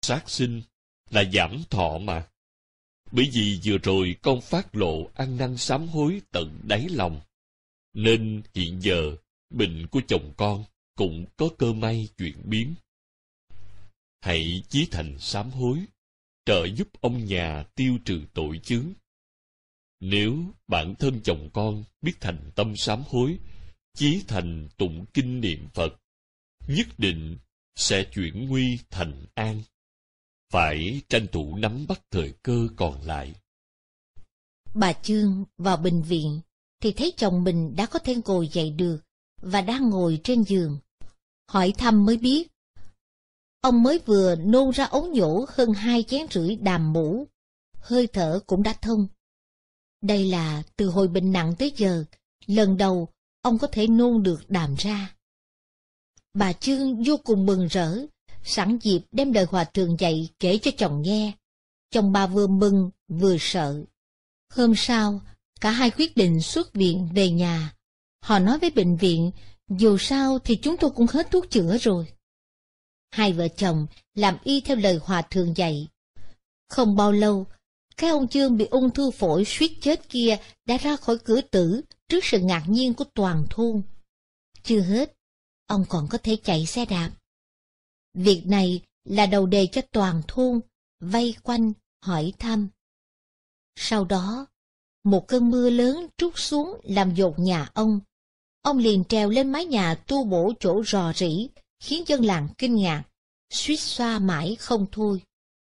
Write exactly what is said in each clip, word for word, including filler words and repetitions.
sát sinh là giảm thọ mà. Bởi vì vừa rồi con phát lộ ăn năn sám hối tận đáy lòng, nên hiện giờ bệnh của chồng con cũng có cơ may chuyển biến. Hãy chí thành sám hối, trợ giúp ông nhà tiêu trừ tội chướng. Nếu bản thân chồng con biết thành tâm sám hối, chí thành tụng kinh niệm Phật, nhất định sẽ chuyển nguy thành an. Phải tranh thủ nắm bắt thời cơ còn lại. Bà Chương vào bệnh viện thì thấy chồng mình đã có thể ngồi dậy được và đang ngồi trên giường. Hỏi thăm mới biết, ông mới vừa nôn ra ống nhổ hơn hai chén rưỡi đàm mũ, hơi thở cũng đã thông. Đây là từ hồi bệnh nặng tới giờ, lần đầu ông có thể nôn được đàm ra. Bà Chương vô cùng mừng rỡ, sẵn dịp đem lời hòa thượng dạy kể cho chồng nghe. Chồng bà vừa mừng vừa sợ. Hôm sau, cả hai quyết định xuất viện về nhà. Họ nói với bệnh viện, dù sao thì chúng tôi cũng hết thuốc chữa rồi. Hai vợ chồng làm y theo lời hòa thượng dạy. Không bao lâu, cái ông Chương bị ung thư phổi suýt chết kia đã ra khỏi cửa tử trước sự ngạc nhiên của toàn thôn. Chưa hết, ông còn có thể chạy xe đạp. Việc này là đầu đề cho toàn thôn, vây quanh, hỏi thăm. Sau đó, một cơn mưa lớn trút xuống làm dột nhà ông. Ông liền trèo lên mái nhà tu bổ chỗ rò rỉ, khiến dân làng kinh ngạc, suýt xoa mãi không thôi.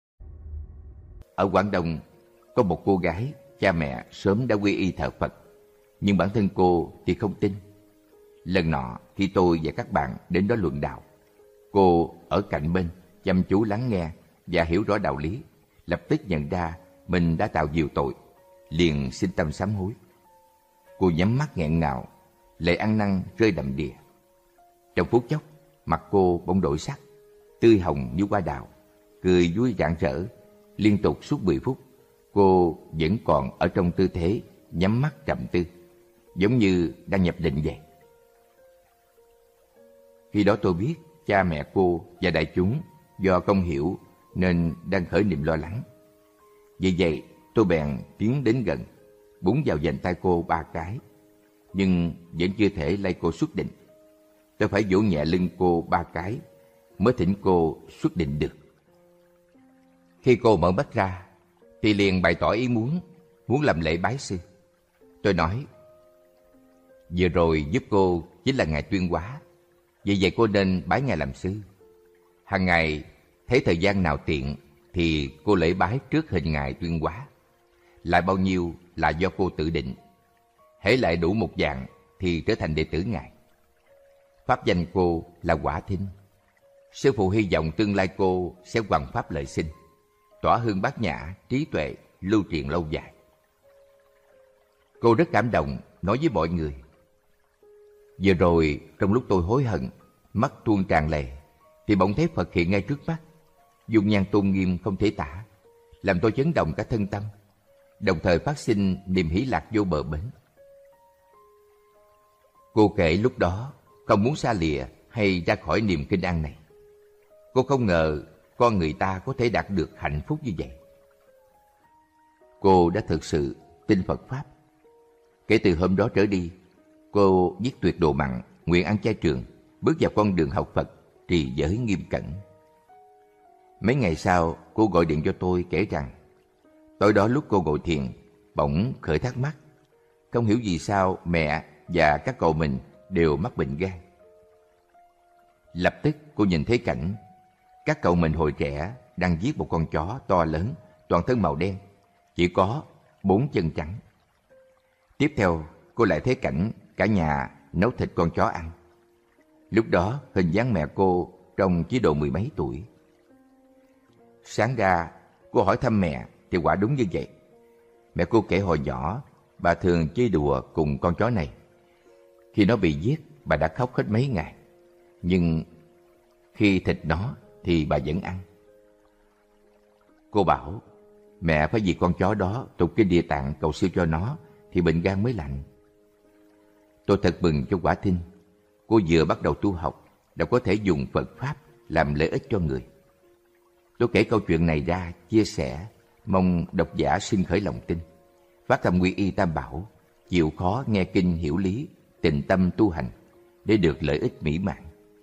Ở Quảng Đông, có một cô gái, cha mẹ sớm đã quy y thờ Phật, nhưng bản thân cô thì không tin. Lần nọ, khi tôi và các bạn đến đó luận đạo, cô ở cạnh bên, chăm chú lắng nghe và hiểu rõ đạo lý, lập tức nhận ra mình đã tạo nhiều tội, liền xin tâm sám hối. Cô nhắm mắt nghẹn ngào, lệ ăn năn rơi đầm đìa. Trong phút chốc, mặt cô bỗng đổi sắc, tươi hồng như hoa đào, cười vui rạng rỡ. Liên tục suốt mười phút, cô vẫn còn ở trong tư thế nhắm mắt trầm tư, giống như đang nhập định vậy. Khi đó tôi biết cha mẹ cô và đại chúng do không hiểu nên đang khởi niệm lo lắng. Vì vậy tôi bèn tiến đến gần, búng vào vành tay cô ba cái, nhưng vẫn chưa thể lay cô xuất định. Tôi phải vỗ nhẹ lưng cô ba cái mới thỉnh cô xuất định được. Khi cô mở mắt ra thì liền bày tỏ ý muốn muốn làm lễ bái sư. Tôi nói, vừa rồi giúp cô chính là ngài Tuyên Hóa, vì vậy cô nên bái ngài làm sư. Hàng ngày thấy thời gian nào tiện thì cô lễ bái trước hình ngài Tuyên Hóa. Lại bao nhiêu là do cô tự định. Hễ lại đủ một dạng thì trở thành đệ tử ngài. Pháp danh cô là Quả Thinh. Sư phụ hy vọng tương lai cô sẽ hoằng pháp lợi sinh, tỏa hương bát nhã, trí tuệ, lưu truyền lâu dài. Cô rất cảm động, nói với mọi người. Vừa rồi, trong lúc tôi hối hận, mắt tuôn tràn lệ, thì bỗng thấy Phật hiện ngay trước mắt, dung nhan tôn nghiêm không thể tả, làm tôi chấn động cả thân tâm, đồng thời phát sinh niềm hỷ lạc vô bờ bến. Cô kể lúc đó không muốn xa lìa hay ra khỏi niềm kinh an này. Cô không ngờ con người ta có thể đạt được hạnh phúc như vậy. Cô đã thực sự tin Phật Pháp. Kể từ hôm đó trở đi, cô viết tuyệt đồ mặn, nguyện ăn chay trường, bước vào con đường học Phật, trì giới nghiêm cẩn. Mấy ngày sau, cô gọi điện cho tôi kể rằng tối đó lúc cô ngồi thiền, bỗng khởi thắc mắc, không hiểu vì sao mẹ và các cậu mình đều mắc bệnh gan. Lập tức cô nhìn thấy cảnh các cậu mình hồi trẻ đang giết một con chó to lớn, toàn thân màu đen, chỉ có bốn chân trắng. Tiếp theo, cô lại thấy cảnh cả nhà nấu thịt con chó ăn. Lúc đó, hình dáng mẹ cô trông chỉ độ mười mấy tuổi. Sáng ra, cô hỏi thăm mẹ thì quả đúng như vậy. Mẹ cô kể hồi nhỏ, bà thường chơi đùa cùng con chó này. Khi nó bị giết, bà đã khóc hết mấy ngày. Nhưng khi thịt nó thì bà vẫn ăn. Cô bảo, mẹ phải vì con chó đó tụng kinh Địa Tạng cầu siêu cho nó thì bệnh gan mới lành. Tôi thật mừng cho Quả Thinh. Cô vừa bắt đầu tu học đã có thể dùng Phật Pháp làm lợi ích cho người. Tôi kể câu chuyện này ra chia sẻ, mong độc giả sinh khởi lòng tin, phát tâm quy y Tam Bảo, chịu khó nghe kinh hiểu lý, tịnh tâm tu hành để được lợi ích mỹ mãn.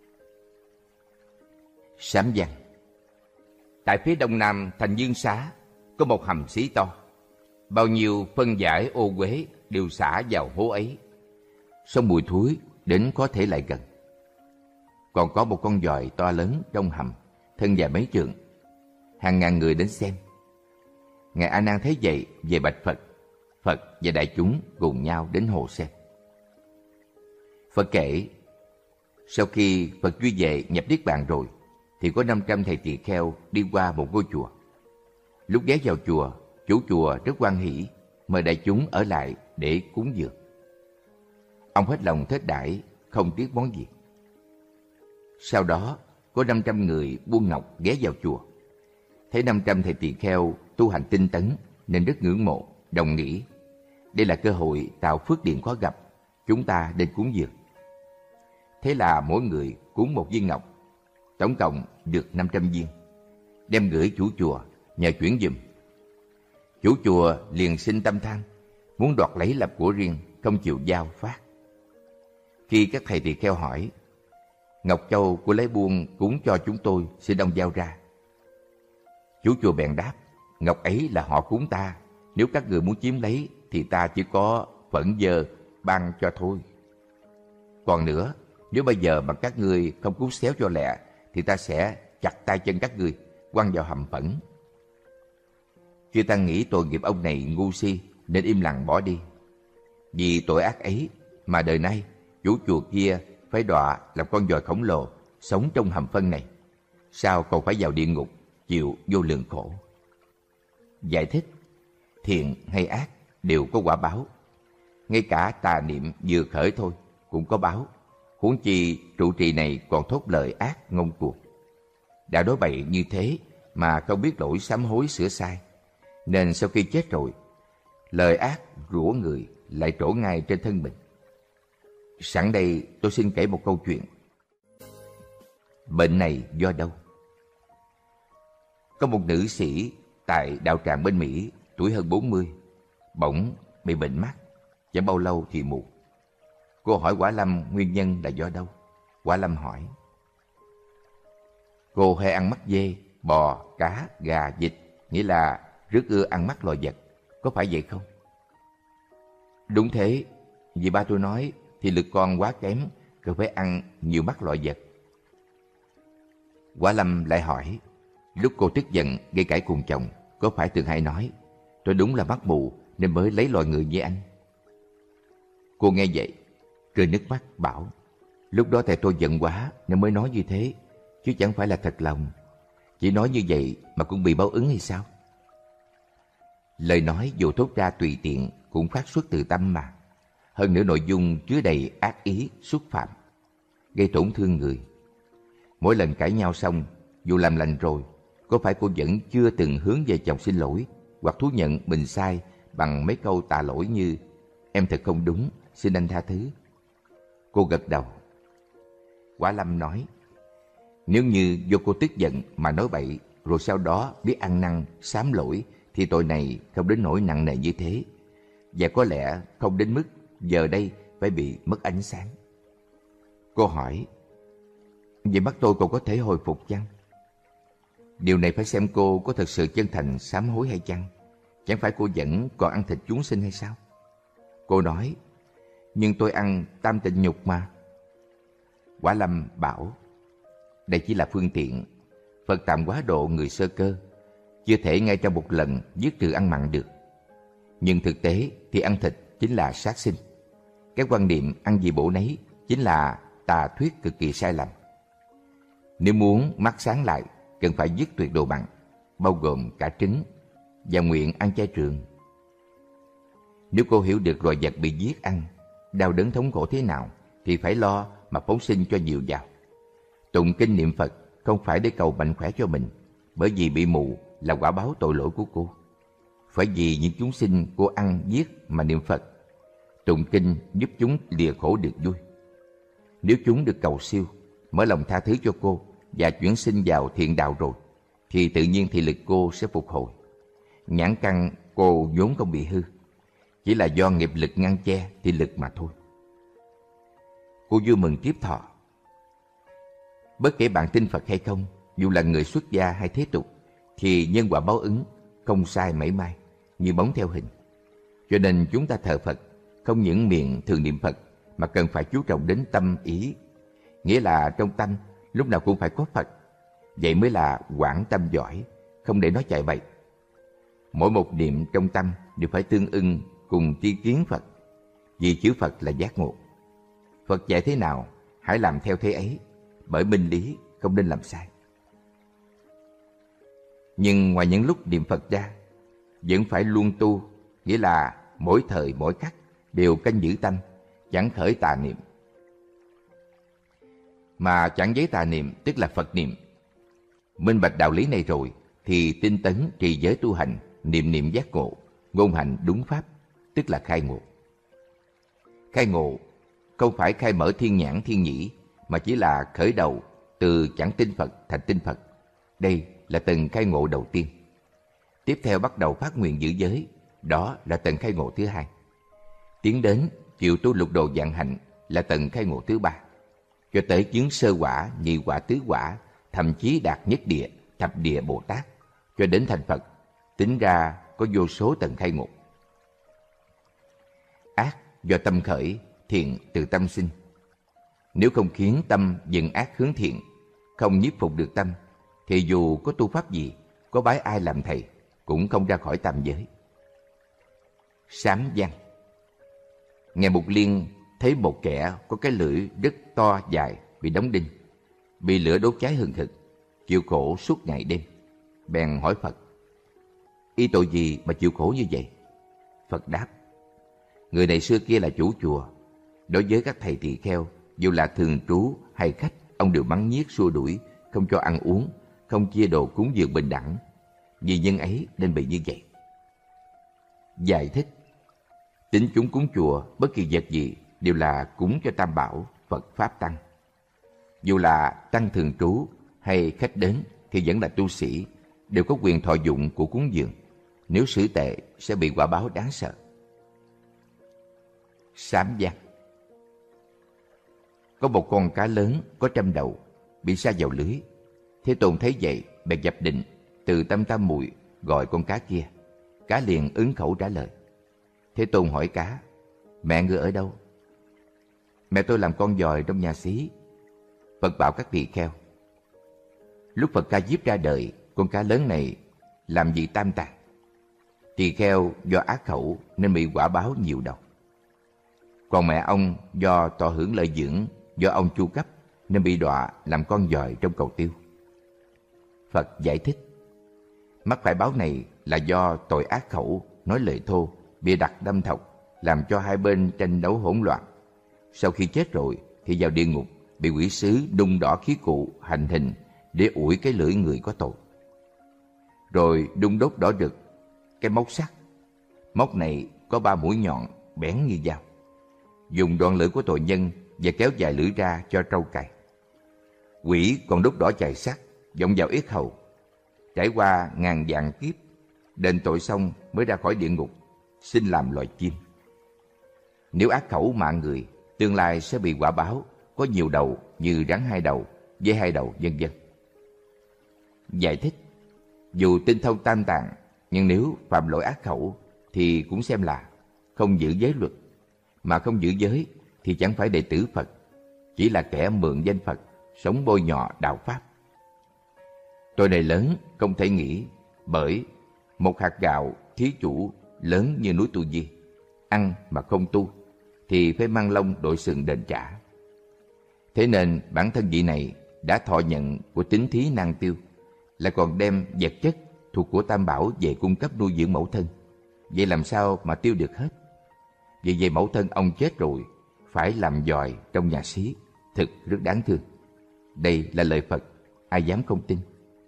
Sám văn. Tại phía đông nam thành Dương Xá có một hầm xí to, bao nhiêu phân giải ô uế đều xả vào hố ấy. Sông mùi thối đến có thể lại gần. Còn có một con giòi to lớn trong hầm, thân dài mấy trượng, hàng ngàn người đến xem. Ngài A Nan thấy vậy về bạch Phật. Phật và đại chúng cùng nhau đến hồ xem. Phật kể, sau khi Phật duy về nhập niết bàn rồi, thì có năm trăm thầy tỳ kheo đi qua một ngôi chùa. Lúc ghé vào chùa, chủ chùa rất hoan hỷ, mời đại chúng ở lại để cúng dường. Ông hết lòng thết đãi, không tiếc món gì. Sau đó, có năm trăm người buôn ngọc ghé vào chùa. Thấy năm trăm thầy tỳ kheo tu hành tinh tấn nên rất ngưỡng mộ, đồng nghĩ đây là cơ hội tạo phước điền khó gặp, chúng ta nên cúng dường. Thế là mỗi người cúng một viên ngọc, tổng cộng được năm trăm viên, đem gửi chủ chùa nhờ chuyển giùm. Chủ chùa liền sinh tâm tham, muốn đoạt lấy làm của riêng, không chịu giao phát. Khi các thầy tỳ kheo hỏi, ngọc châu của lấy buôn cúng cho chúng tôi xin ông giao ra. Chủ chùa bèn đáp, ngọc ấy là họ cúng ta, nếu các người muốn chiếm lấy thì ta chỉ có phẫn dơ ban cho thôi. Còn nữa, nếu bây giờ mà các ngươi không cúng xéo cho lẹ thì ta sẽ chặt tay chân các ngươi, quăng vào hầm phẫn. Chư Tăng nghĩ tội nghiệp ông này ngu si nên im lặng bỏ đi. Vì tội ác ấy mà đời nay chủ chùa kia phải đọa làm con giòi khổng lồ sống trong hầm phân này, sao còn phải vào địa ngục chịu vô lượng khổ. Giải thích, thiện hay ác đều có quả báo. Ngay cả tà niệm vừa khởi thôi cũng có báo, huống chi trụ trì này còn thốt lời ác ngông cuồng. Đã đối bậy như thế mà không biết lỗi sám hối sửa sai, nên sau khi chết rồi, lời ác rủa người lại trổ ngay trên thân mình. Sẵn đây tôi xin kể một câu chuyện. Bệnh này do đâu? Có một nữ sĩ tại đạo tràng bên Mỹ, tuổi hơn bốn mươi, bỗng bị bệnh mắt, chẳng bao lâu thì mù. Cô hỏi Quả Lâm nguyên nhân là do đâu. Quả Lâm hỏi, cô hay ăn mắt dê, bò, cá, gà, vịt, nghĩa là rất ưa ăn mắt loài vật, có phải vậy không? Đúng thế, vì ba tôi nói thì lực con quá kém, cần phải ăn nhiều mắt loài vật. Quả Lâm lại hỏi, lúc cô tức giận gây cãi cùng chồng, có phải thường hay nói, tôi đúng là mắt mù nên mới lấy loài người như anh? Cô nghe vậy, rơi nước mắt bảo, lúc đó tại tôi giận quá nên mới nói như thế, chứ chẳng phải là thật lòng. Chỉ nói như vậy mà cũng bị báo ứng hay sao? Lời nói dù thốt ra tùy tiện cũng phát xuất từ tâm mà. Hơn nữa nội dung chứa đầy ác ý, xúc phạm, gây tổn thương người. Mỗi lần cãi nhau xong, dù làm lành rồi, có phải cô vẫn chưa từng hướng về chồng xin lỗi hoặc thú nhận mình sai bằng mấy câu tạ lỗi như em thật không đúng, xin anh tha thứ? Cô gật đầu. Quả Lâm nói, nếu như do cô tức giận mà nói bậy rồi sau đó biết ăn năn sám lỗi thì tội này không đến nỗi nặng nề như thế, và có lẽ không đến mức giờ đây phải bị mất ánh sáng. Cô hỏi, vậy mắt tôi còn có thể hồi phục chăng? Điều này phải xem cô có thật sự chân thành sám hối hay chăng? Chẳng phải cô vẫn còn ăn thịt chúng sinh hay sao? Cô nói, nhưng tôi ăn tam tịnh nhục mà. Quả Lâm bảo, đây chỉ là phương tiện. Phật tạm quá độ người sơ cơ, chưa thể ngay trong một lần dứt trừ ăn mặn được. Nhưng thực tế thì ăn thịt chính là sát sinh. Cái quan niệm ăn gì bổ nấy chính là tà thuyết cực kỳ sai lầm. Nếu muốn mắt sáng lại, cần phải dứt tuyệt đồ mặn, bao gồm cả trứng, và nguyện ăn chay trường. Nếu cô hiểu được loài vật bị giết ăn, đau đớn thống khổ thế nào, thì phải lo mà phóng sinh cho nhiều vào. Tụng kinh niệm Phật không phải để cầu mạnh khỏe cho mình, bởi vì bị mù là quả báo tội lỗi của cô. Phải vì những chúng sinh cô ăn giết mà niệm Phật. Tụng kinh giúp chúng lìa khổ được vui. Nếu chúng được cầu siêu, mở lòng tha thứ cho cô và chuyển sinh vào thiện đạo rồi, thì tự nhiên thị lực cô sẽ phục hồi. Nhãn căn cô vốn không bị hư, chỉ là do nghiệp lực ngăn che thị lực mà thôi. Cô vui mừng tiếp thọ. Bất kể bạn tin Phật hay không, dù là người xuất gia hay thế tục, thì nhân quả báo ứng không sai mảy may, như bóng theo hình. Cho nên chúng ta thờ Phật không những miệng thường niệm Phật, mà cần phải chú trọng đến tâm ý. Nghĩa là trong tâm lúc nào cũng phải có Phật. Vậy mới là quảng tâm giỏi, không để nó chạy bậy. Mỗi một niệm trong tâm đều phải tương ưng cùng tri kiến Phật, vì chữ Phật là giác ngộ. Phật dạy thế nào, hãy làm theo thế ấy, bởi minh lý không nên làm sai. Nhưng ngoài những lúc niệm Phật ra, vẫn phải luôn tu, nghĩa là mỗi thời mỗi khắc đều canh giữ tâm, chẳng khởi tà niệm. Mà chẳng giấy tà niệm tức là Phật niệm. Minh bạch đạo lý này rồi thì tinh tấn trì giới tu hành, niệm niệm giác ngộ, ngôn hành đúng pháp, tức là khai ngộ. Khai ngộ không phải khai mở thiên nhãn thiên nhĩ, mà chỉ là khởi đầu từ chẳng tin Phật thành tin Phật. Đây là tầng khai ngộ đầu tiên. Tiếp theo bắt đầu phát nguyện giữ giới, đó là tầng khai ngộ thứ hai. Tiến đến chịu tu lục đồ vạn hạnh là tầng khai ngộ thứ ba. Cho tới chứng sơ quả, nhị quả, tứ quả, thậm chí đạt nhất địa, thập địa Bồ Tát, cho đến thành Phật, tính ra có vô số tầng khai ngộ. Ác do tâm khởi, thiện từ tâm sinh. Nếu không khiến tâm dừng ác hướng thiện, không nhiếp phục được tâm, thì dù có tu pháp gì, có bái ai làm thầy, cũng không ra khỏi tam giới. Sám văn. Ngài Mục Liên thấy một kẻ có cái lưỡi rất to dài bị đóng đinh, bị lửa đốt cháy hừng hực, chịu khổ suốt ngày đêm. Bèn hỏi Phật: y tội gì mà chịu khổ như vậy? Phật đáp: người này xưa kia là chủ chùa, đối với các thầy tỳ kheo, dù là thường trú hay khách, ông đều mắng nhiếc xua đuổi, không cho ăn uống, không chia đồ cúng dường bình đẳng. Vì nhân ấy nên bị như vậy. Giải thích: tín chúng cúng chùa bất kỳ vật gì đều là cúng cho Tam Bảo, Phật Pháp Tăng. Dù là tăng thường trú hay khách đến thì vẫn là tu sĩ, đều có quyền thọ dụng của cúng dường. Nếu xử tệ sẽ bị quả báo đáng sợ. Sám văn. Có một con cá lớn có trăm đầu bị sa vào lưới. Thế Tôn thấy vậy bèn dập định, từ tâm tam muội gọi con cá kia. Cá liền ứng khẩu trả lời. Thế Tôn hỏi cá: mẹ ngươi ở đâu? Mẹ tôi làm con giòi trong nhà xí. Phật bảo các tỳ kheo: lúc Phật Ca Diếp ra đời, con cá lớn này làm gì tam tạng. Tỳ kheo do ác khẩu nên bị quả báo nhiều đầu. Còn mẹ ông do tỏ hưởng lợi dưỡng, do ông chu cấp nên bị đọa làm con giòi trong cầu tiêu. Phật giải thích: mắc phải báo này là do tội ác khẩu, nói lời thô, bịa đặt đâm thọc, làm cho hai bên tranh đấu hỗn loạn. Sau khi chết rồi thì vào địa ngục, bị quỷ sứ đun đỏ khí cụ hành hình để ủi cái lưỡi người có tội. Rồi đun đốt đỏ rực cái móc sắt. Móc này có ba mũi nhọn bén như dao. Dùng đoạn lưỡi của tội nhân và kéo dài lưỡi ra cho trâu cày. Quỷ còn đốt đỏ chày sắt vọng vào yết hầu. Trải qua ngàn vạn kiếp, đền tội xong mới ra khỏi địa ngục, xin làm loài chim. Nếu ác khẩu mạng người, tương lai sẽ bị quả báo có nhiều đầu như rắn hai đầu, dê hai đầu, vân vân. Giải thích: dù tinh thông tam tạng, nhưng nếu phạm lỗi ác khẩu thì cũng xem là không giữ giới luật. Mà không giữ giới thì chẳng phải đệ tử Phật, chỉ là kẻ mượn danh Phật, sống bôi nhọ đạo Pháp. Tội này lớn không thể nghĩ, bởi một hạt gạo thí chủ lớn như núi Tu Di, ăn mà không tu thì phải mang lông đội sừng đền trả. Thế nên bản thân vị này đã thọ nhận của tín thí năng tiêu, lại còn đem vật chất thuộc của Tam Bảo về cung cấp nuôi dưỡng mẫu thân. Vậy làm sao mà tiêu được hết? Vì vậy mẫu thân ông chết rồi, phải làm giòi trong nhà xí, thực rất đáng thương. Đây là lời Phật, ai dám không tin.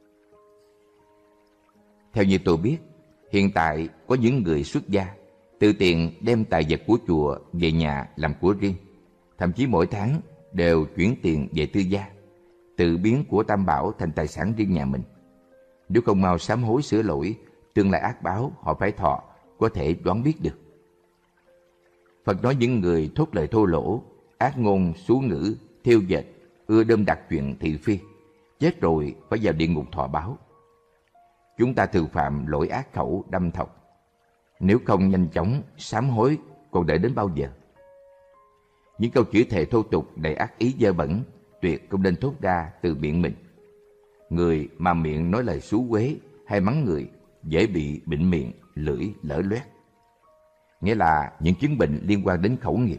Theo như tôi biết, hiện tại có những người xuất gia tự tiện đem tài vật của chùa về nhà làm của riêng, thậm chí mỗi tháng đều chuyển tiền về tư gia, tự biến của Tam Bảo thành tài sản riêng nhà mình. Nếu không mau sám hối sửa lỗi, tương lai ác báo họ phải thọ có thể đoán biết được. Phật nói những người thốt lời thô lỗ, ác ngôn, xú ngữ, thêu dệt, ưa đâm đặt chuyện thị phi, chết rồi phải vào địa ngục thọ báo. Chúng ta thường phạm lỗi ác khẩu đâm thọc. Nếu không nhanh chóng sám hối, còn đợi đến bao giờ? Những câu chửi thề thô tục đầy ác ý dơ bẩn tuyệt không nên thốt ra từ miệng mình. Người mà miệng nói lời xú uế hay mắng người dễ bị bệnh miệng, lưỡi lở loét, nghĩa là những chứng bệnh liên quan đến khẩu nghiệp.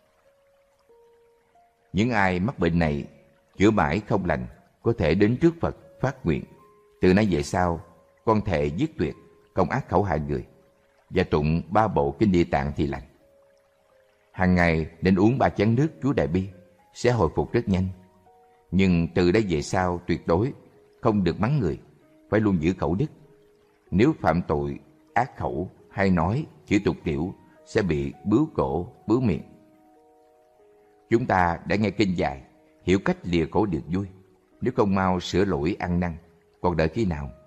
Những ai mắc bệnh này chữa mãi không lành có thể đến trước Phật phát nguyện: từ nay về sau con thệ giết tuyệt công ác khẩu hại người, và tụng ba bộ kinh Địa Tạng thì lành. Hàng ngày nên uống ba chén nước Chúa Đại Bi sẽ hồi phục rất nhanh. Nhưng từ đây về sau tuyệt đối không được mắng người, phải luôn giữ khẩu đức. Nếu phạm tội ác khẩu hay nói chữ tục tiểu sẽ bị bướu cổ bướu miệng. Chúng ta đã nghe kinh dài, hiểu cách lìa khổ được vui. Nếu không mau sửa lỗi ăn năn, còn đợi khi nào?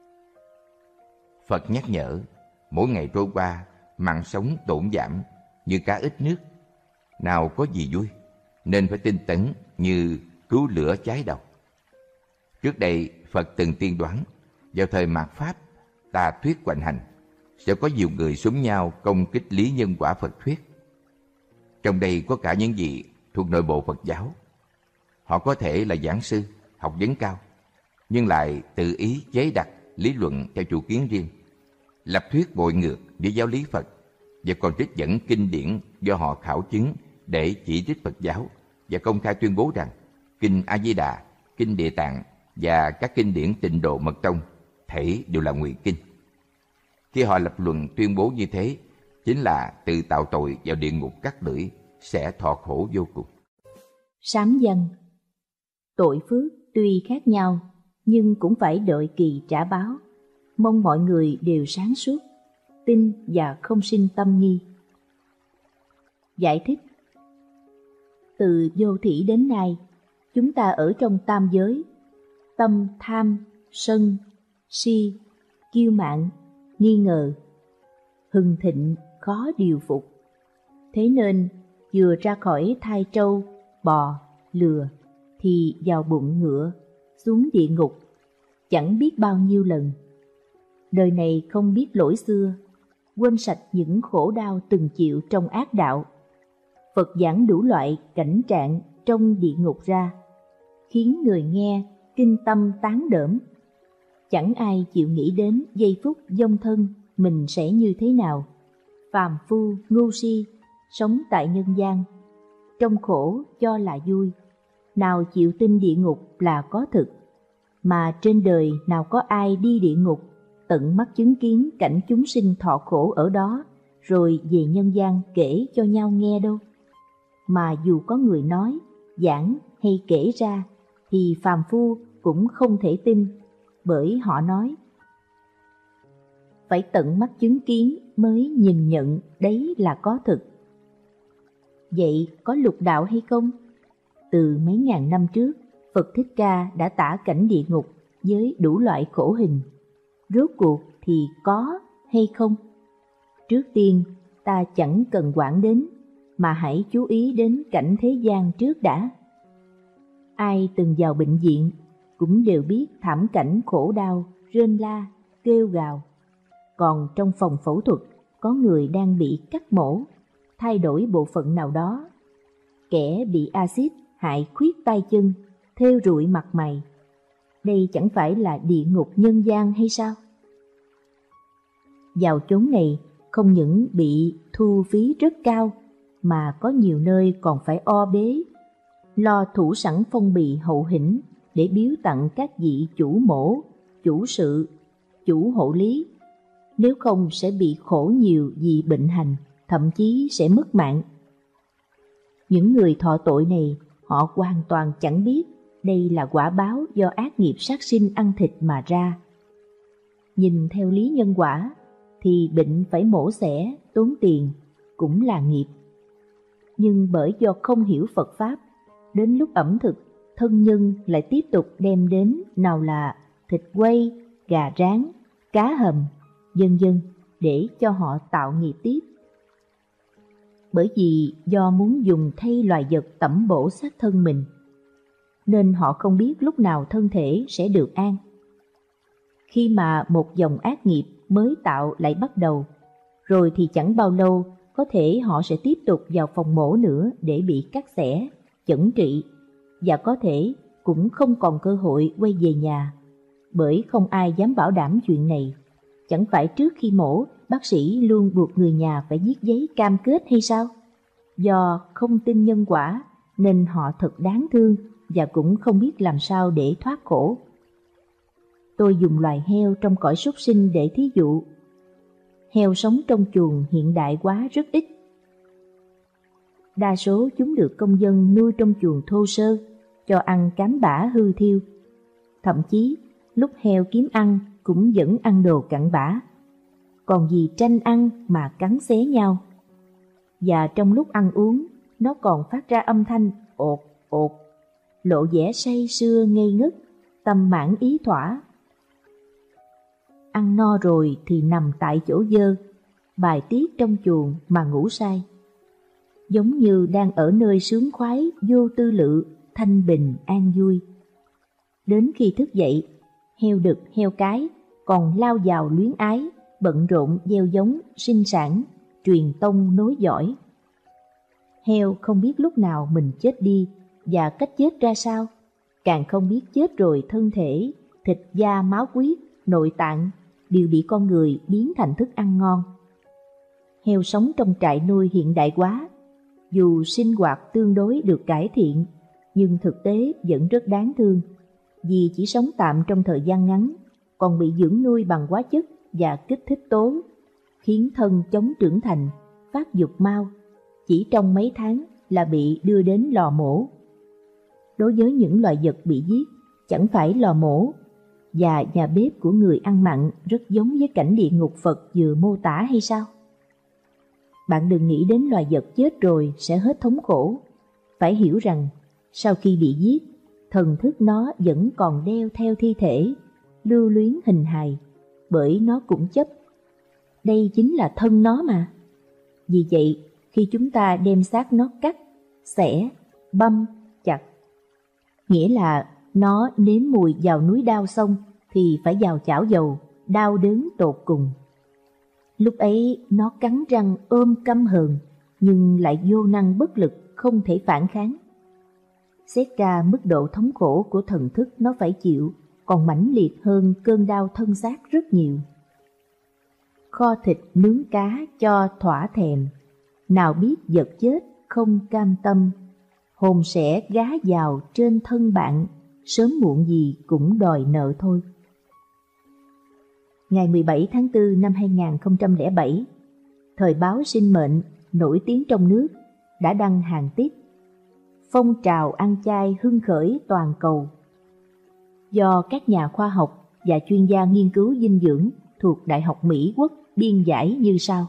Phật nhắc nhở, mỗi ngày trôi qua, mạng sống tổn giảm như cá ít nước. Nào có gì vui, nên phải tinh tấn như cứu lửa cháy đầu. Trước đây, Phật từng tiên đoán, vào thời mạt Pháp, tà thuyết hoành hành, sẽ có nhiều người xúm nhau công kích lý nhân quả Phật thuyết. Trong đây có cả những vị thuộc nội bộ Phật giáo. Họ có thể là giảng sư, học vấn cao, nhưng lại tự ý chế đặt lý luận theo chủ kiến riêng, lập thuyết bội ngược với giáo lý Phật, và còn trích dẫn kinh điển do họ khảo chứng để chỉ trích Phật giáo, và công khai tuyên bố rằng kinh A Di Đà, kinh Địa Tạng và các kinh điển Tịnh Độ Mật Tông thảy đều là ngụy kinh. Khi họ lập luận tuyên bố như thế, chính là tự tạo tội vào địa ngục cắt lưỡi, sẽ thọ khổ vô cùng. Sám văn. Tội phước tuy khác nhau, nhưng cũng phải đợi kỳ trả báo. Mong mọi người đều sáng suốt, tin và không sinh tâm nghi. Giải thích. Từ vô thủy đến nay, chúng ta ở trong tam giới, tâm tham, sân, si, kiêu mạn, nghi ngờ, hưng thịnh khó điều phục. Thế nên vừa ra khỏi thai trâu, bò, lừa thì vào bụng ngựa, xuống địa ngục chẳng biết bao nhiêu lần. Đời này không biết lỗi xưa, quên sạch những khổ đau từng chịu trong ác đạo. Phật giảng đủ loại cảnh trạng trong địa ngục ra, khiến người nghe kinh tâm tán đỡm. Chẳng ai chịu nghĩ đến giây phút vong thân mình sẽ như thế nào. Phàm phu ngu si sống tại nhân gian, trong khổ cho là vui, nào chịu tin địa ngục là có thực. Mà trên đời nào có ai đi địa ngục tận mắt chứng kiến cảnh chúng sinh thọ khổ ở đó, rồi về nhân gian kể cho nhau nghe đâu. Mà dù có người nói, giảng hay kể ra, thì phàm phu cũng không thể tin, bởi họ nói phải tận mắt chứng kiến mới nhìn nhận đấy là có thực. Vậy có lục đạo hay không? Từ mấy ngàn năm trước, Phật Thích Ca đã tả cảnh địa ngục với đủ loại khổ hình. Rốt cuộc thì có hay không? Trước tiên, ta chẳng cần quản đến, mà hãy chú ý đến cảnh thế gian trước đã. Ai từng vào bệnh viện cũng đều biết thảm cảnh khổ đau, rên la, kêu gào. Còn trong phòng phẫu thuật, có người đang bị cắt mổ, thay đổi bộ phận nào đó. Kẻ bị axit hại khuyết tay chân, thêu rụi mặt mày. Đây chẳng phải là địa ngục nhân gian hay sao? Vào chốn này không những bị thu phí rất cao, mà có nhiều nơi còn phải o bế, lo thủ sẵn phong bì hậu hĩnh để biếu tặng các vị chủ mổ, chủ sự, chủ hộ lý. Nếu không sẽ bị khổ nhiều vì bệnh hành, thậm chí sẽ mất mạng. Những người thọ tội này, họ hoàn toàn chẳng biết đây là quả báo do ác nghiệp sát sinh ăn thịt mà ra. Nhìn theo lý nhân quả, thì bệnh phải mổ xẻ, tốn tiền, cũng là nghiệp. Nhưng bởi do không hiểu Phật Pháp, đến lúc ẩm thực, thân nhân lại tiếp tục đem đến nào là thịt quay, gà rán, cá hầm, vân vân để cho họ tạo nghiệp tiếp. Bởi vì do muốn dùng thay loài vật tẩm bổ xác thân mình, nên họ không biết lúc nào thân thể sẽ được an. Khi mà một dòng ác nghiệp mới tạo lại bắt đầu, rồi thì chẳng bao lâu có thể họ sẽ tiếp tục vào phòng mổ nữa để bị cắt xẻ, chẩn trị, và có thể cũng không còn cơ hội quay về nhà, bởi không ai dám bảo đảm chuyện này. Chẳng phải trước khi mổ, bác sĩ luôn buộc người nhà phải viết giấy cam kết hay sao? Do không tin nhân quả nên họ thật đáng thương và cũng không biết làm sao để thoát khổ. Tôi dùng loài heo trong cõi súc sinh để thí dụ. Heo sống trong chuồng hiện đại quá rất ít. Đa số chúng được công dân nuôi trong chuồng thô sơ, cho ăn cám bã hư thiêu. Thậm chí, lúc heo kiếm ăn cũng vẫn ăn đồ cặn bã. Còn vì tranh ăn mà cắn xé nhau. Và trong lúc ăn uống, nó còn phát ra âm thanh ột ột, lộ vẻ say sưa ngây ngất, tâm mãn ý thỏa. Ăn no rồi thì nằm tại chỗ dơ, bài tiết trong chuồng mà ngủ say. Giống như đang ở nơi sướng khoái, vô tư lự, thanh bình, an vui. Đến khi thức dậy, heo đực, heo cái còn lao vào luyến ái, bận rộn gieo giống, sinh sản, truyền tông nối dõi. Heo không biết lúc nào mình chết đi và cách chết ra sao, càng không biết chết rồi thân thể, thịt da, máu huyết, nội tạng đều bị con người biến thành thức ăn ngon. Heo sống trong trại nuôi hiện đại quá, dù sinh hoạt tương đối được cải thiện, nhưng thực tế vẫn rất đáng thương, vì chỉ sống tạm trong thời gian ngắn, còn bị dưỡng nuôi bằng hóa chất và kích thích tố, khiến thân chống trưởng thành, phát dục mau, chỉ trong mấy tháng là bị đưa đến lò mổ. Đối với những loài vật bị giết, chẳng phải lò mổ và nhà bếp của người ăn mặn rất giống với cảnh địa ngục Phật vừa mô tả hay sao? Bạn đừng nghĩ đến loài vật chết rồi sẽ hết thống khổ. Phải hiểu rằng, sau khi bị giết, thần thức nó vẫn còn đeo theo thi thể, lưu luyến hình hài, bởi nó cũng chấp. Đây chính là thân nó mà. Vì vậy, khi chúng ta đem xác nó cắt, xẻ, băm, chặt, nghĩa là nó nếm mùi vào núi đao xong thì phải vào chảo dầu, đau đớn tột cùng. Lúc ấy nó cắn răng ôm căm hờn, nhưng lại vô năng bất lực, không thể phản kháng. Xét ra mức độ thống khổ của thần thức nó phải chịu còn mãnh liệt hơn cơn đau thân xác rất nhiều. Kho thịt nướng cá cho thỏa thèm, nào biết vật chết không cam tâm, hồn sẽ gá vào trên thân bạn, sớm muộn gì cũng đòi nợ thôi. Ngày mười bảy tháng tư năm hai nghìn không trăm lẻ bảy, thời báo Sinh Mệnh nổi tiếng trong nước đã đăng hàng tiết phong trào ăn chay hưng khởi toàn cầu, do các nhà khoa học và chuyên gia nghiên cứu dinh dưỡng thuộc Đại học Mỹ Quốc biên giải như sau.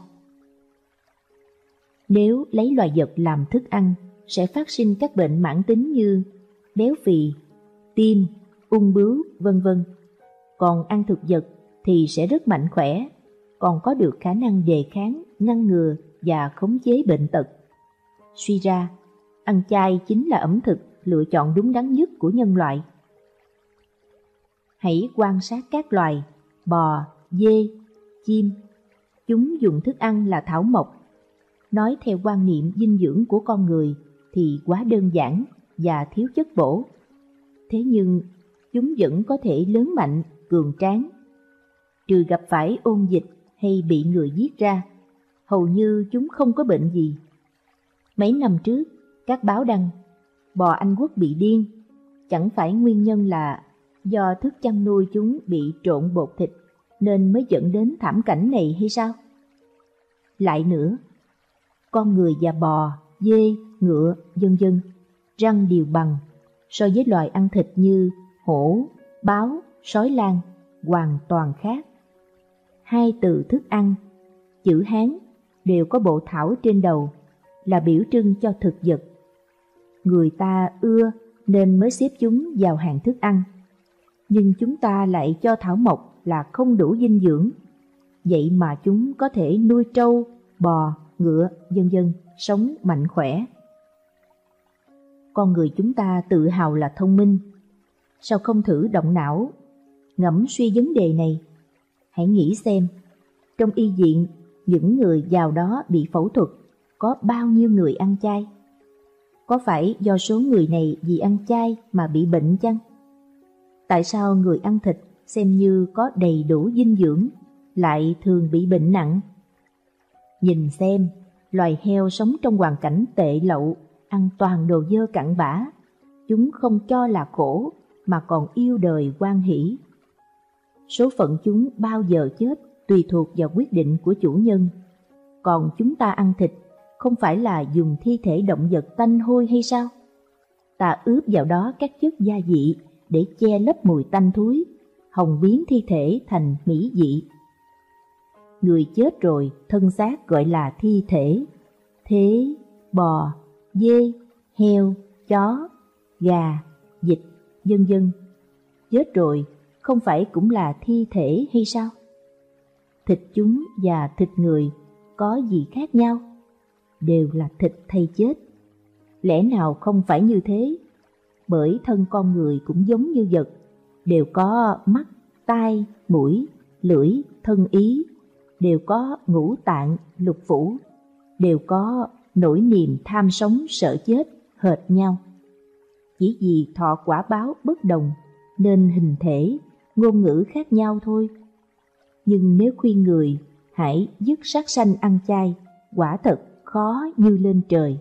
Nếu lấy loài vật làm thức ăn, sẽ phát sinh các bệnh mãn tính như béo phì, tim, ung bướu, vân vân. Còn ăn thực vật thì sẽ rất mạnh khỏe, còn có được khả năng đề kháng, ngăn ngừa và khống chế bệnh tật. Suy ra, ăn chay chính là ẩm thực lựa chọn đúng đắn nhất của nhân loại. Hãy quan sát các loài bò, dê, chim. Chúng dùng thức ăn là thảo mộc. Nói theo quan niệm dinh dưỡng của con người thì quá đơn giản và thiếu chất bổ. Thế nhưng chúng vẫn có thể lớn mạnh, cường tráng. Trừ gặp phải ôn dịch hay bị người giết ra, hầu như chúng không có bệnh gì. Mấy năm trước, các báo đăng bò Anh Quốc bị điên, chẳng phải nguyên nhân là do thức chăn nuôi chúng bị trộn bột thịt nên mới dẫn đến thảm cảnh này hay sao? Lại nữa, con người và bò, dê, ngựa, vân vân răng đều bằng, so với loài ăn thịt như hổ, báo, sói lang hoàn toàn khác. Hai từ thức ăn, chữ Hán đều có bộ thảo trên đầu, là biểu trưng cho thực vật. Người ta ưa nên mới xếp chúng vào hàng thức ăn, nhưng chúng ta lại cho thảo mộc là không đủ dinh dưỡng. Vậy mà chúng có thể nuôi trâu, bò, ngựa, vân vân, sống mạnh khỏe. Con người chúng ta tự hào là thông minh. Sao không thử động não, ngẫm suy vấn đề này? Hãy nghĩ xem, trong y viện, những người giàu đó bị phẫu thuật, có bao nhiêu người ăn chay? Có phải do số người này vì ăn chay mà bị bệnh chăng? Tại sao người ăn thịt xem như có đầy đủ dinh dưỡng lại thường bị bệnh nặng? Nhìn xem, loài heo sống trong hoàn cảnh tệ lậu, ăn toàn đồ dơ cặn bã, chúng không cho là khổ mà còn yêu đời hoan hỷ. Số phận chúng bao giờ chết tùy thuộc vào quyết định của chủ nhân. Còn chúng ta ăn thịt không phải là dùng thi thể động vật tanh hôi hay sao? Ta ướp vào đó các chất gia vị để che lấp mùi tanh thúi, hòng biến thi thể thành mỹ vị. Người chết rồi, thân xác gọi là thi thể. Thế bò, dê, heo, chó, gà, vịt, vân vân chết rồi không phải cũng là thi thể hay sao? Thịt chúng và thịt người có gì khác nhau? Đều là thịt thây chết. Lẽ nào không phải như thế? Bởi thân con người cũng giống như vật, đều có mắt, tai, mũi, lưỡi, thân ý, đều có ngũ tạng, lục phủ, đều có nỗi niềm tham sống sợ chết hệt nhau. Chỉ vì thọ quả báo bất đồng nên hình thể, ngôn ngữ khác nhau thôi. Nhưng nếu khuyên người hãy dứt sát sanh ăn chay, quả thật khó như lên trời.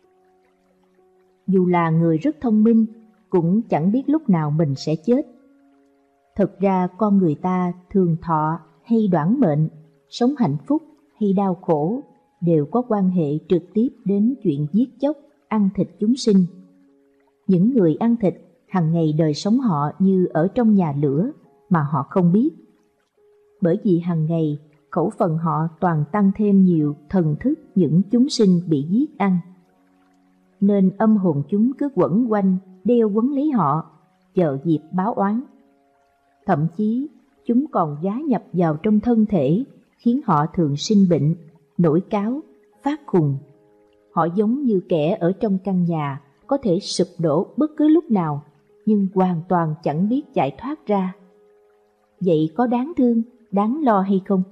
Dù là người rất thông minh, cũng chẳng biết lúc nào mình sẽ chết. Thật ra con người ta thường thọ hay đoản mệnh, sống hạnh phúc hay đau khổ đều có quan hệ trực tiếp đến chuyện giết chóc, ăn thịt chúng sinh. Những người ăn thịt hằng ngày đời sống họ như ở trong nhà lửa mà họ không biết. Bởi vì hằng ngày khẩu phần họ toàn tăng thêm nhiều thần thức những chúng sinh bị giết ăn. Nên âm hồn chúng cứ quẩn quanh, đeo quấn lấy họ, chờ dịp báo oán. Thậm chí chúng còn gá nhập vào trong thân thể, khiến họ thường sinh bệnh, nổi cáu, phát khùng. Họ giống như kẻ ở trong căn nhà có thể sụp đổ bất cứ lúc nào, nhưng hoàn toàn chẳng biết chạy thoát ra. Vậy có đáng thương, đáng lo hay không?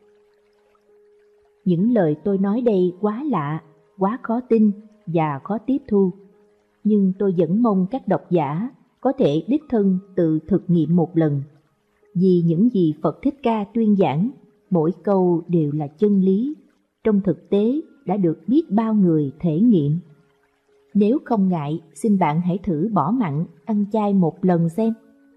Những lời tôi nói đây quá lạ, quá khó tin và khó tiếp thu, nhưng tôi vẫn mong các độc giả có thể đích thân tự thực nghiệm một lần. Vì những gì Phật Thích Ca tuyên giảng, mỗi câu đều là chân lý, trong thực tế đã được biết bao người thể nghiệm. Nếu không ngại, xin bạn hãy thử bỏ mặn, ăn chay một lần xem.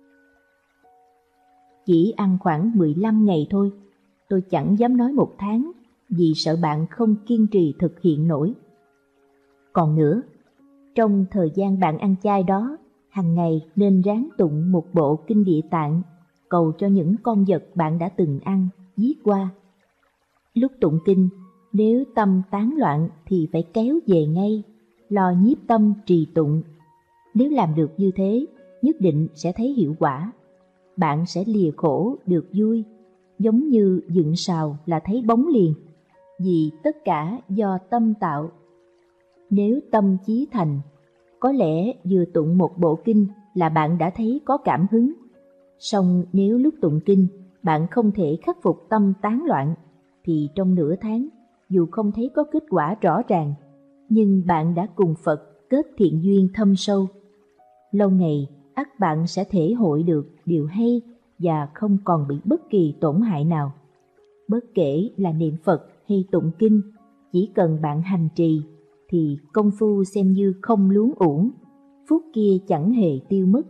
Chỉ ăn khoảng mười lăm ngày thôi, tôi chẳng dám nói một tháng, vì sợ bạn không kiên trì thực hiện nổi. Còn nữa, trong thời gian bạn ăn chay đó, hàng ngày nên ráng tụng một bộ kinh Địa Tạng, cầu cho những con vật bạn đã từng ăn, giết qua. Lúc tụng kinh, nếu tâm tán loạn thì phải kéo về ngay, lo nhiếp tâm trì tụng. Nếu làm được như thế, nhất định sẽ thấy hiệu quả. Bạn sẽ lìa khổ được vui, giống như dựng sào là thấy bóng liền, vì tất cả do tâm tạo. Nếu tâm chí thành, có lẽ vừa tụng một bộ kinh là bạn đã thấy có cảm hứng. Song nếu lúc tụng kinh bạn không thể khắc phục tâm tán loạn, thì trong nửa tháng, dù không thấy có kết quả rõ ràng, nhưng bạn đã cùng Phật kết thiện duyên thâm sâu. Lâu ngày, ắt bạn sẽ thể hội được điều hay và không còn bị bất kỳ tổn hại nào. Bất kể là niệm Phật hay tụng kinh, chỉ cần bạn hành trì, thì công phu xem như không luống uổng, phút kia chẳng hề tiêu mất.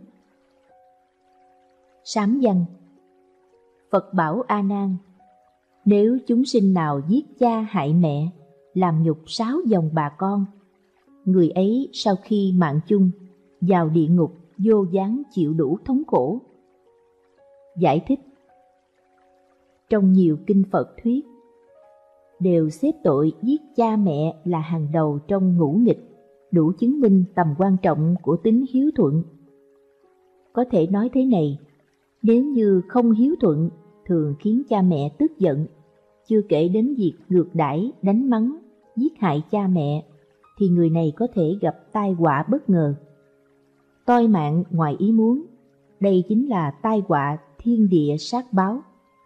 Sám văn. Phật bảo A Nan: nếu chúng sinh nào giết cha hại mẹ, làm nhục sáu dòng bà con, người ấy sau khi mạng chung vào địa ngục vô gián chịu đủ thống khổ. Giải thích. Trong nhiều kinh Phật thuyết đều xếp tội giết cha mẹ là hàng đầu trong ngũ nghịch, đủ chứng minh tầm quan trọng của tính hiếu thuận. Có thể nói thế này: Nếu như không hiếu thuận, thường khiến cha mẹ tức giận, chưa kể đến việc ngược đãi, đánh mắng, giết hại cha mẹ, thì người này có thể gặp tai họa bất ngờ. Toi mạng ngoài ý muốn, đây chính là tai họa thiên địa sát báo.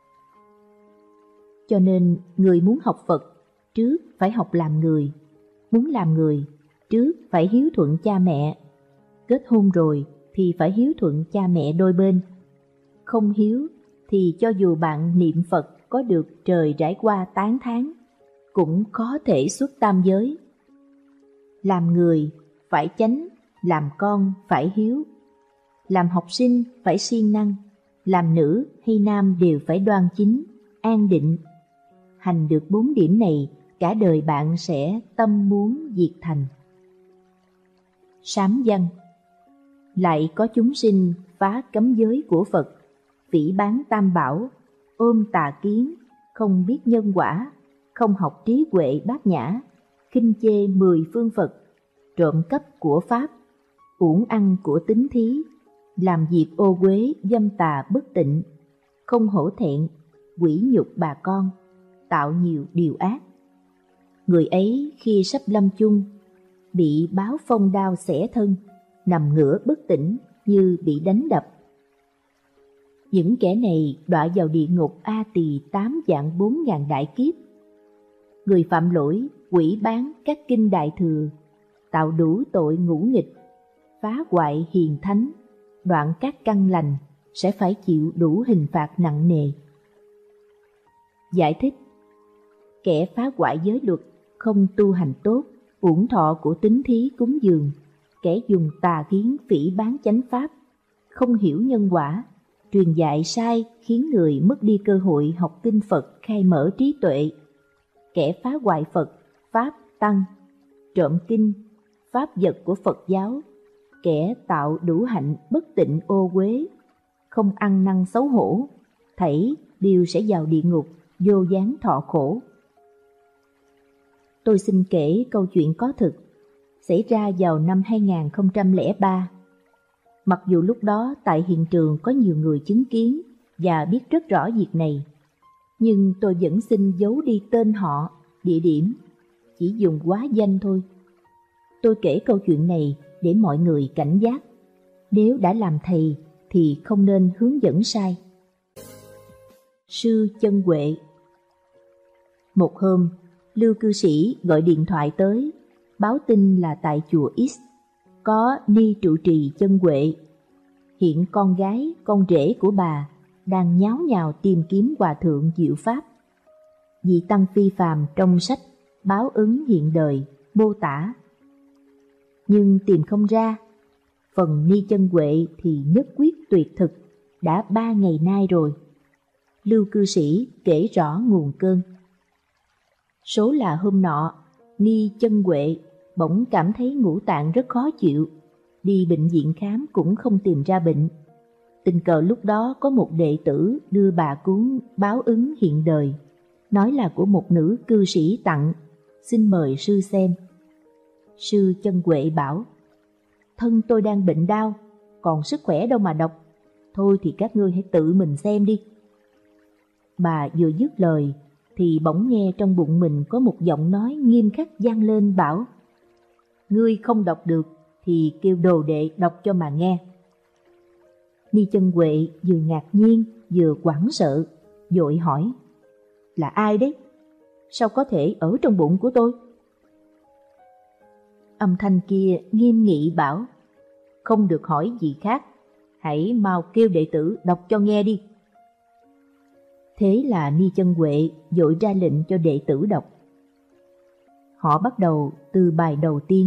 Cho nên người muốn học Phật, trước phải học làm người. Muốn làm người, trước phải hiếu thuận cha mẹ. Kết hôn rồi thì phải hiếu thuận cha mẹ đôi bên. Không hiếu thì cho dù bạn niệm Phật có được trời trải qua tán thán, cũng khó thể xuất tam giới. Làm người phải chánh, làm con phải hiếu. Làm học sinh phải siêng năng, làm nữ hay nam đều phải đoan chính, an định. Hành được bốn điểm này, cả đời bạn sẽ tâm muốn diệt thành. Sám văn. Lại có chúng sinh phá cấm giới của Phật, phỉ báng tam bảo, ôm tà kiến, không biết nhân quả, không học trí huệ bát nhã, khinh chê mười phương Phật, trộm cắp của Pháp, uổng ăn của tín thí, làm việc ô uế dâm tà bất tịnh, không hổ thẹn, quỷ nhục bà con, tạo nhiều điều ác. Người ấy khi sắp lâm chung, bị báo phong đao xẻ thân, nằm ngửa bất tỉnh như bị đánh đập. Những kẻ này đọa vào địa ngục A Tỳ tám vạn bốn ngàn đại kiếp. Người phạm lỗi quỷ bán các kinh đại thừa, tạo đủ tội ngũ nghịch, phá hoại hiền thánh, đoạn các căn lành, sẽ phải chịu đủ hình phạt nặng nề. Giải thích: kẻ phá hoại giới luật, không tu hành tốt, uổng thọ của tín thí cúng dường, kẻ dùng tà kiến phỉ báng chánh pháp, không hiểu nhân quả, truyền dạy sai khiến người mất đi cơ hội học kinh Phật khai mở trí tuệ, kẻ phá hoại Phật, Pháp, Tăng, trộm kinh, pháp vật của Phật giáo, kẻ tạo đủ hạnh bất tịnh ô uế, không ăn năn xấu hổ, thảy đều sẽ vào địa ngục, vô gián thọ khổ. Tôi xin kể câu chuyện có thực, xảy ra vào năm hai nghìn không trăm lẻ ba. Mặc dù lúc đó tại hiện trường có nhiều người chứng kiến và biết rất rõ việc này, nhưng tôi vẫn xin giấu đi tên họ, địa điểm, chỉ dùng hóa danh thôi. Tôi kể câu chuyện này để mọi người cảnh giác, nếu đã làm thầy thì không nên hướng dẫn sai. Sư Chân Huệ. Một hôm, Lưu cư sĩ gọi điện thoại tới, báo tin là tại chùa X có ni trụ trì Chân Huệ. Hiện con gái, con rể của bà đang nháo nhào tìm kiếm hòa thượng diệu pháp. Vị tăng phi phàm trong sách Báo ứng hiện đời mô tả, nhưng tìm không ra. Phần ni Chân Huệ thì nhất quyết tuyệt thực, đã ba ngày nay rồi. Lưu cư sĩ kể rõ nguồn cơn. Số là hôm nọ, ni Chân Huệ bỗng cảm thấy ngũ tạng rất khó chịu, đi bệnh viện khám cũng không tìm ra bệnh. Tình cờ lúc đó có một đệ tử đưa bà cuốn Báo ứng hiện đời, nói là của một nữ cư sĩ tặng, xin mời sư xem. Sư Chân Huệ bảo: thân tôi đang bệnh đau, còn sức khỏe đâu mà đọc, thôi thì các ngươi hãy tự mình xem đi. Bà vừa dứt lời thì bỗng nghe trong bụng mình có một giọng nói nghiêm khắc vang lên bảo: ngươi không đọc được thì kêu đồ đệ đọc cho mà nghe. Ni Chân Huệ vừa ngạc nhiên vừa hoảng sợ, vội hỏi: là ai đấy? Sao có thể ở trong bụng của tôi? Âm thanh kia nghiêm nghị bảo: không được hỏi gì khác, hãy mau kêu đệ tử đọc cho nghe đi. Thế là Ni Chân Huệ vội ra lệnh cho đệ tử đọc. Họ bắt đầu từ bài đầu tiên: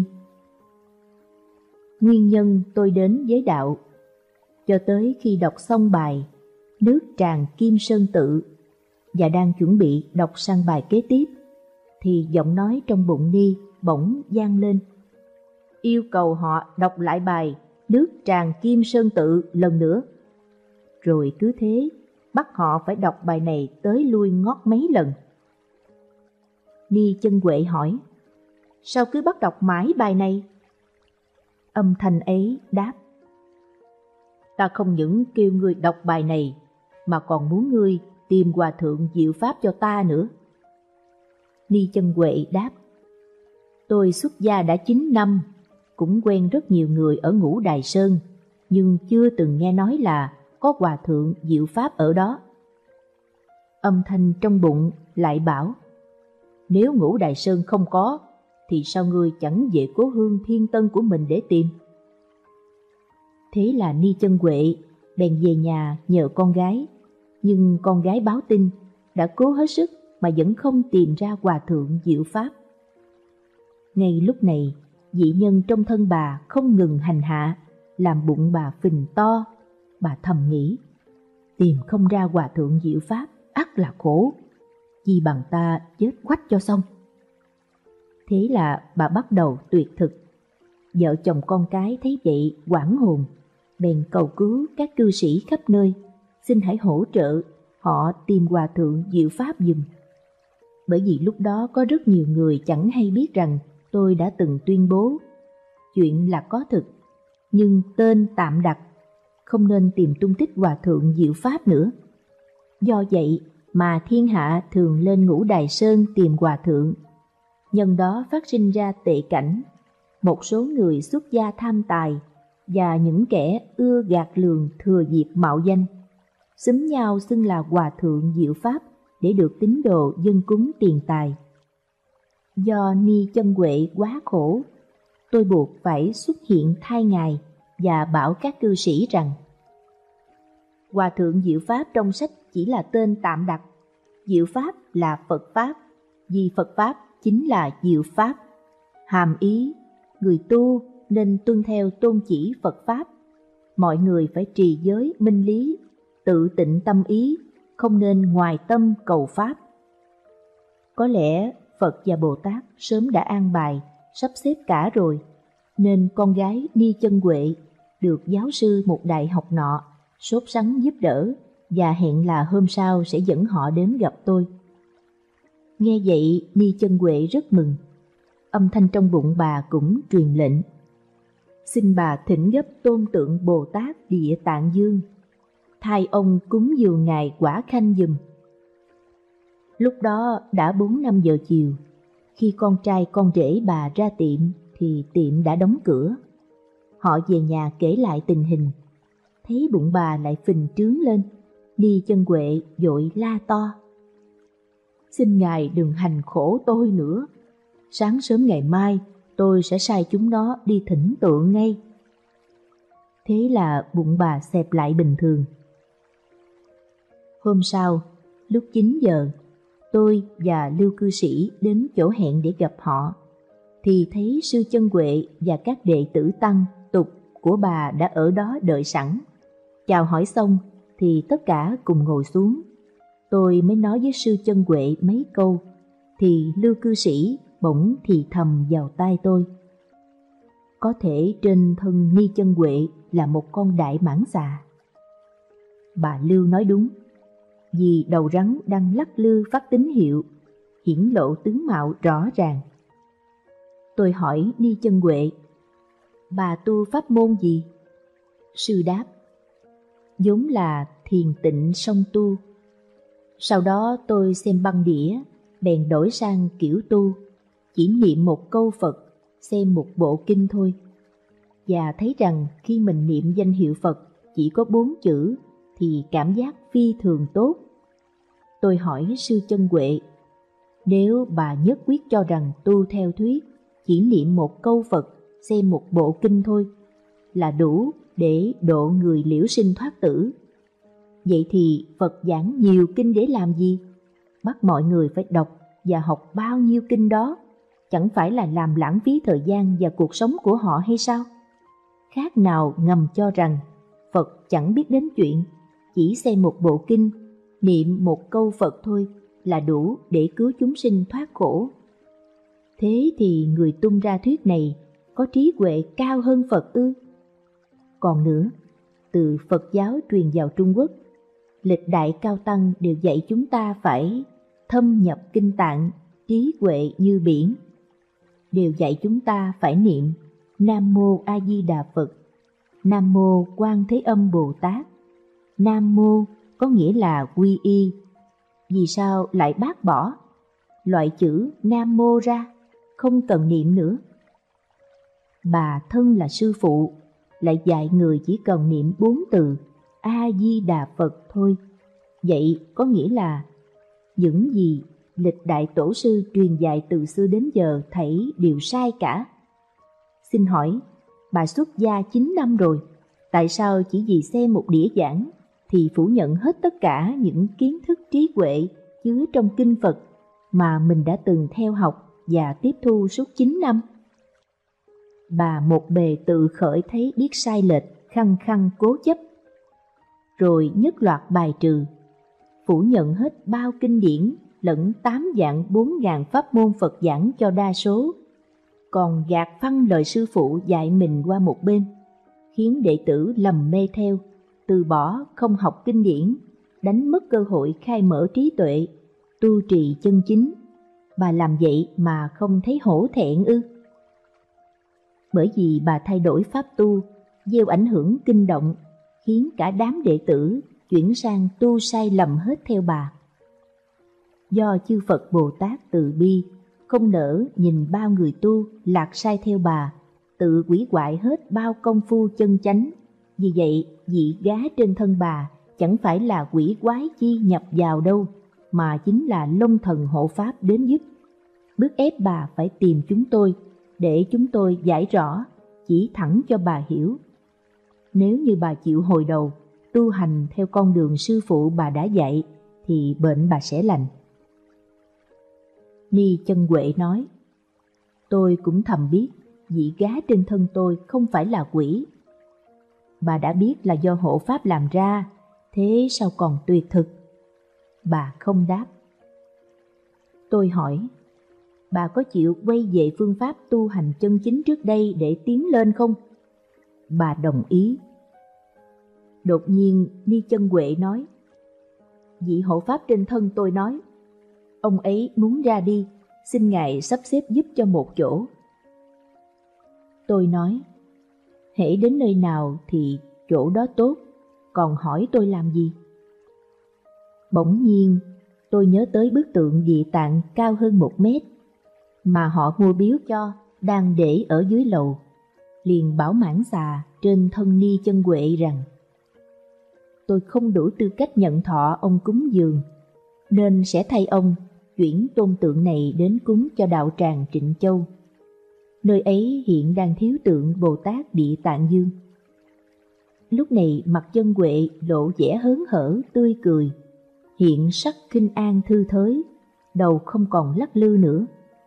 nguyên nhân tôi đến với đạo, cho tới khi đọc xong bài Nước tràn Kim Sơn Tự và đang chuẩn bị đọc sang bài kế tiếp, thì giọng nói trong bụng Ni bỗng vang lên: yêu cầu họ đọc lại bài Nước tràn Kim Sơn Tự lần nữa. Rồi cứ thế bắt họ phải đọc bài này tới lui ngót mấy lần. Ni Chân Huệ hỏi: sao cứ bắt đọc mãi bài này? Âm thanh ấy đáp: Ta không những kêu ngươi đọc bài này, mà còn muốn ngươi tìm hòa thượng diệu pháp cho ta nữa. Ni Chân Huệ đáp: Tôi xuất gia đã chín năm, cũng quen rất nhiều người ở Ngũ Đài Sơn, nhưng chưa từng nghe nói là có hòa thượng diệu pháp ở đó. Âm thanh trong bụng lại bảo: Nếu Ngũ Đài Sơn không có, thì sao ngươi chẳng về cố hương Thiên Tân của mình để tìm? Thế là Ni Chân Huệ bèn về nhà nhờ con gái, nhưng con gái báo tin đã cố hết sức mà vẫn không tìm ra hòa thượng diệu pháp. Ngay lúc này, dị nhân trong thân bà không ngừng hành hạ, làm bụng bà phình to. Bà thầm nghĩ: tìm không ra hòa thượng diệu pháp ắt là khổ, chi bằng ta chết quách cho xong. Thế là bà bắt đầu tuyệt thực. Vợ chồng con cái thấy vậy hoảng hồn, bèn cầu cứu các cư sĩ khắp nơi, xin hãy hỗ trợ họ tìm hòa thượng diệu pháp giùm. Bởi vì lúc đó có rất nhiều người chẳng hay biết rằng tôi đã từng tuyên bố chuyện là có thực, nhưng tên tạm đặt, không nên tìm tung tích hòa thượng diệu pháp nữa. Do vậy mà thiên hạ thường lên Ngũ Đài Sơn tìm hòa thượng. Nhân đó phát sinh ra tệ cảnh, một số người xuất gia tham tài và những kẻ ưa gạt lường thừa dịp mạo danh, xúm nhau xưng là hòa thượng diệu pháp để được tín đồ dâng cúng tiền tài. Do Ni Chân Huệ quá khổ, tôi buộc phải xuất hiện thay ngài và bảo các cư sĩ rằng: Hòa thượng diệu pháp trong sách chỉ là tên tạm đặt, diệu pháp là Phật pháp, vì Phật pháp chính là diệu pháp. Hàm ý người tu nên tuân theo tôn chỉ Phật pháp. Mọi người phải trì giới minh lý, tự tịnh tâm ý, không nên ngoài tâm cầu pháp. Có lẽ Phật và Bồ Tát sớm đã an bài, sắp xếp cả rồi, nên con gái Ni Chân Huệ được giáo sư một đại học nọ sốt sắng giúp đỡ và hẹn là hôm sau sẽ dẫn họ đến gặp tôi. Nghe vậy, Ni Chân Huệ rất mừng. Âm thanh trong bụng bà cũng truyền lệnh: Xin bà thỉnh gấp tôn tượng Bồ Tát Địa Tạng Dương, thay ông cúng dường ngài quả khanh giùm. Lúc đó đã bốn năm giờ chiều. Khi con trai con rể bà ra tiệm thì tiệm đã đóng cửa. Họ về nhà kể lại tình hình, thấy bụng bà lại phình trướng lên. Ni Chân Huệ vội la to: Xin ngài đừng hành khổ tôi nữa. Sáng sớm ngày mai tôi sẽ sai chúng nó đi thỉnh tượng ngay. Thế là bụng bà xẹp lại bình thường. Hôm sau, lúc chín giờ, tôi và Lưu cư sĩ đến chỗ hẹn để gặp họ, thì thấy sư Chân Huệ và các đệ tử tăng tục của bà đã ở đó đợi sẵn. Chào hỏi xong thì tất cả cùng ngồi xuống. Tôi mới nói với sư Chân Huệ mấy câu, thì Lưu cư sĩ bỗng thì thầm vào tai tôi: Có thể trên thân Ni Chân Huệ là một con đại mãng xà. Bà Lưu nói đúng, vì đầu rắn đang lắc lư phát tín hiệu, hiển lộ tướng mạo rõ ràng. Tôi hỏi Ni Chân Huệ: Bà tu pháp môn gì? Sư đáp: vốn là thiền tịnh song tu. Sau đó tôi xem băng đĩa, bèn đổi sang kiểu tu, chỉ niệm một câu Phật, xem một bộ kinh thôi, và thấy rằng khi mình niệm danh hiệu Phật chỉ có bốn chữ thì cảm giác phi thường tốt. Tôi hỏi sư Chân Huệ: nếu bà nhất quyết cho rằng tu theo thuyết chỉ niệm một câu Phật, xem một bộ kinh thôi là đủ để độ người liễu sinh thoát tử, vậy thì Phật giảng nhiều kinh để làm gì? Bắt mọi người phải đọc và học bao nhiêu kinh đó, chẳng phải là làm lãng phí thời gian và cuộc sống của họ hay sao? Khác nào ngầm cho rằng Phật chẳng biết đến chuyện chỉ xem một bộ kinh, niệm một câu Phật thôi là đủ để cứu chúng sinh thoát khổ. Thế thì người tung ra thuyết này có trí huệ cao hơn Phật ư? Còn nữa, từ Phật giáo truyền vào Trung Quốc, lịch đại cao tăng đều dạy chúng ta phải thâm nhập kinh tạng, trí huệ như biển. Đều dạy chúng ta phải niệm Nam Mô A Di Đà Phật, Nam Mô Quan Thế Âm Bồ Tát. Nam Mô có nghĩa là quy y. Vì sao lại bác bỏ? Loại chữ Nam Mô ra, không cần niệm nữa. Bà thân là sư phụ, lại dạy người chỉ cần niệm bốn từ A-di-đà Phật thôi. Vậy có nghĩa là những gì lịch đại tổ sư truyền dạy từ xưa đến giờ thảy đều sai cả. Xin hỏi, bà xuất gia chín năm rồi, tại sao chỉ vì xem một đĩa giảng thì phủ nhận hết tất cả những kiến thức trí huệ chứa trong kinh Phật mà mình đã từng theo học và tiếp thu suốt chín năm? Bà một bề tự khởi thấy biết sai lệch, khăng khăng cố chấp, rồi nhất loạt bài trừ, phủ nhận hết bao kinh điển lẫn tám vạn bốn ngàn pháp môn Phật giảng cho đa số, còn gạt phăng lời sư phụ dạy mình qua một bên, khiến đệ tử lầm mê theo, từ bỏ không học kinh điển, đánh mất cơ hội khai mở trí tuệ, tu trì chân chính. Bà làm vậy mà không thấy hổ thẹn ư? Bởi vì bà thay đổi pháp tu, gieo ảnh hưởng kinh động, khiến cả đám đệ tử chuyển sang tu sai lầm hết theo bà. Do chư Phật Bồ Tát từ bi, không nỡ nhìn bao người tu lạc sai theo bà, tự hủy hoại hết bao công phu chân chánh. Vì vậy, vị gá trên thân bà chẳng phải là quỷ quái chi nhập vào đâu, mà chính là Long Thần hộ pháp đến giúp, bức ép bà phải tìm chúng tôi, để chúng tôi giải rõ, chỉ thẳng cho bà hiểu. Nếu như bà chịu hồi đầu, tu hành theo con đường sư phụ bà đã dạy, thì bệnh bà sẽ lành. Ni Chân Huệ nói, tôi cũng thầm biết vị gá trên thân tôi không phải là quỷ. Bà đã biết là do hộ pháp làm ra, thế sao còn tuyệt thực? Bà không đáp. Tôi hỏi, bà có chịu quay về phương pháp tu hành chân chính trước đây để tiến lên không? Bà đồng ý. Đột nhiên Ni Chân Huệ nói, vị hộ pháp trên thân tôi nói, ông ấy muốn ra đi, xin ngài sắp xếp giúp cho một chỗ. Tôi nói, hễ đến nơi nào thì chỗ đó tốt, còn hỏi tôi làm gì? Bỗng nhiên tôi nhớ tới bức tượng Địa Tạng cao hơn một mét mà họ mua biếu cho, đang để ở dưới lầu, liền bảo mãn xà trên thân Ni Chân Huệ rằng tôi không đủ tư cách nhận thọ ông cúng dường, nên sẽ thay ông chuyển tôn tượng này đến cúng cho đạo tràng Trịnh Châu. Nơi ấy hiện đang thiếu tượng Bồ Tát Địa Tạng Dương. Lúc này mặt Chân Huệ lộ vẻ hớn hở tươi cười, hiện sắc khinh an thư thới, đầu không còn lắc lư nữa.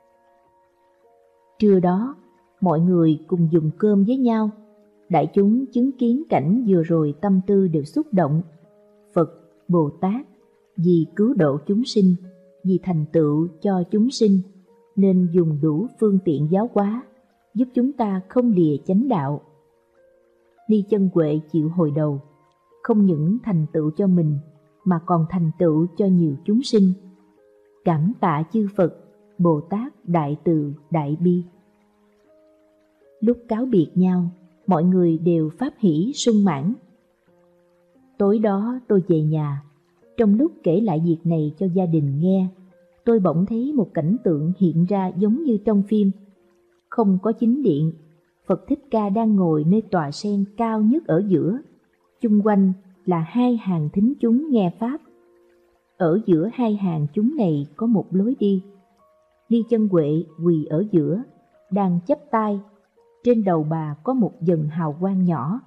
Trưa đó, mọi người cùng dùng cơm với nhau. Đại chúng chứng kiến cảnh vừa rồi tâm tư đều xúc động. Phật, Bồ Tát, vì cứu độ chúng sinh, vì thành tựu cho chúng sinh, nên dùng đủ phương tiện giáo hóa, giúp chúng ta không lìa chánh đạo. Ni Chân Huệ chịu hồi đầu, không những thành tựu cho mình, mà còn thành tựu cho nhiều chúng sinh. Cảm tạ chư Phật, Bồ Tát đại từ đại bi. Lúc cáo biệt nhau, mọi người đều pháp hỷ sung mãn. Tối đó tôi về nhà, trong lúc kể lại việc này cho gia đình nghe, tôi bỗng thấy một cảnh tượng hiện ra giống như trong phim. Không có chính điện, Phật Thích Ca đang ngồi nơi tòa sen cao nhất ở giữa, chung quanh là hai hàng thính chúng nghe pháp. Ở giữa hai hàng chúng này có một lối đi. Ni Chân Huệ quỳ ở giữa, đang chắp tay, trên đầu bà có một dần hào quang nhỏ.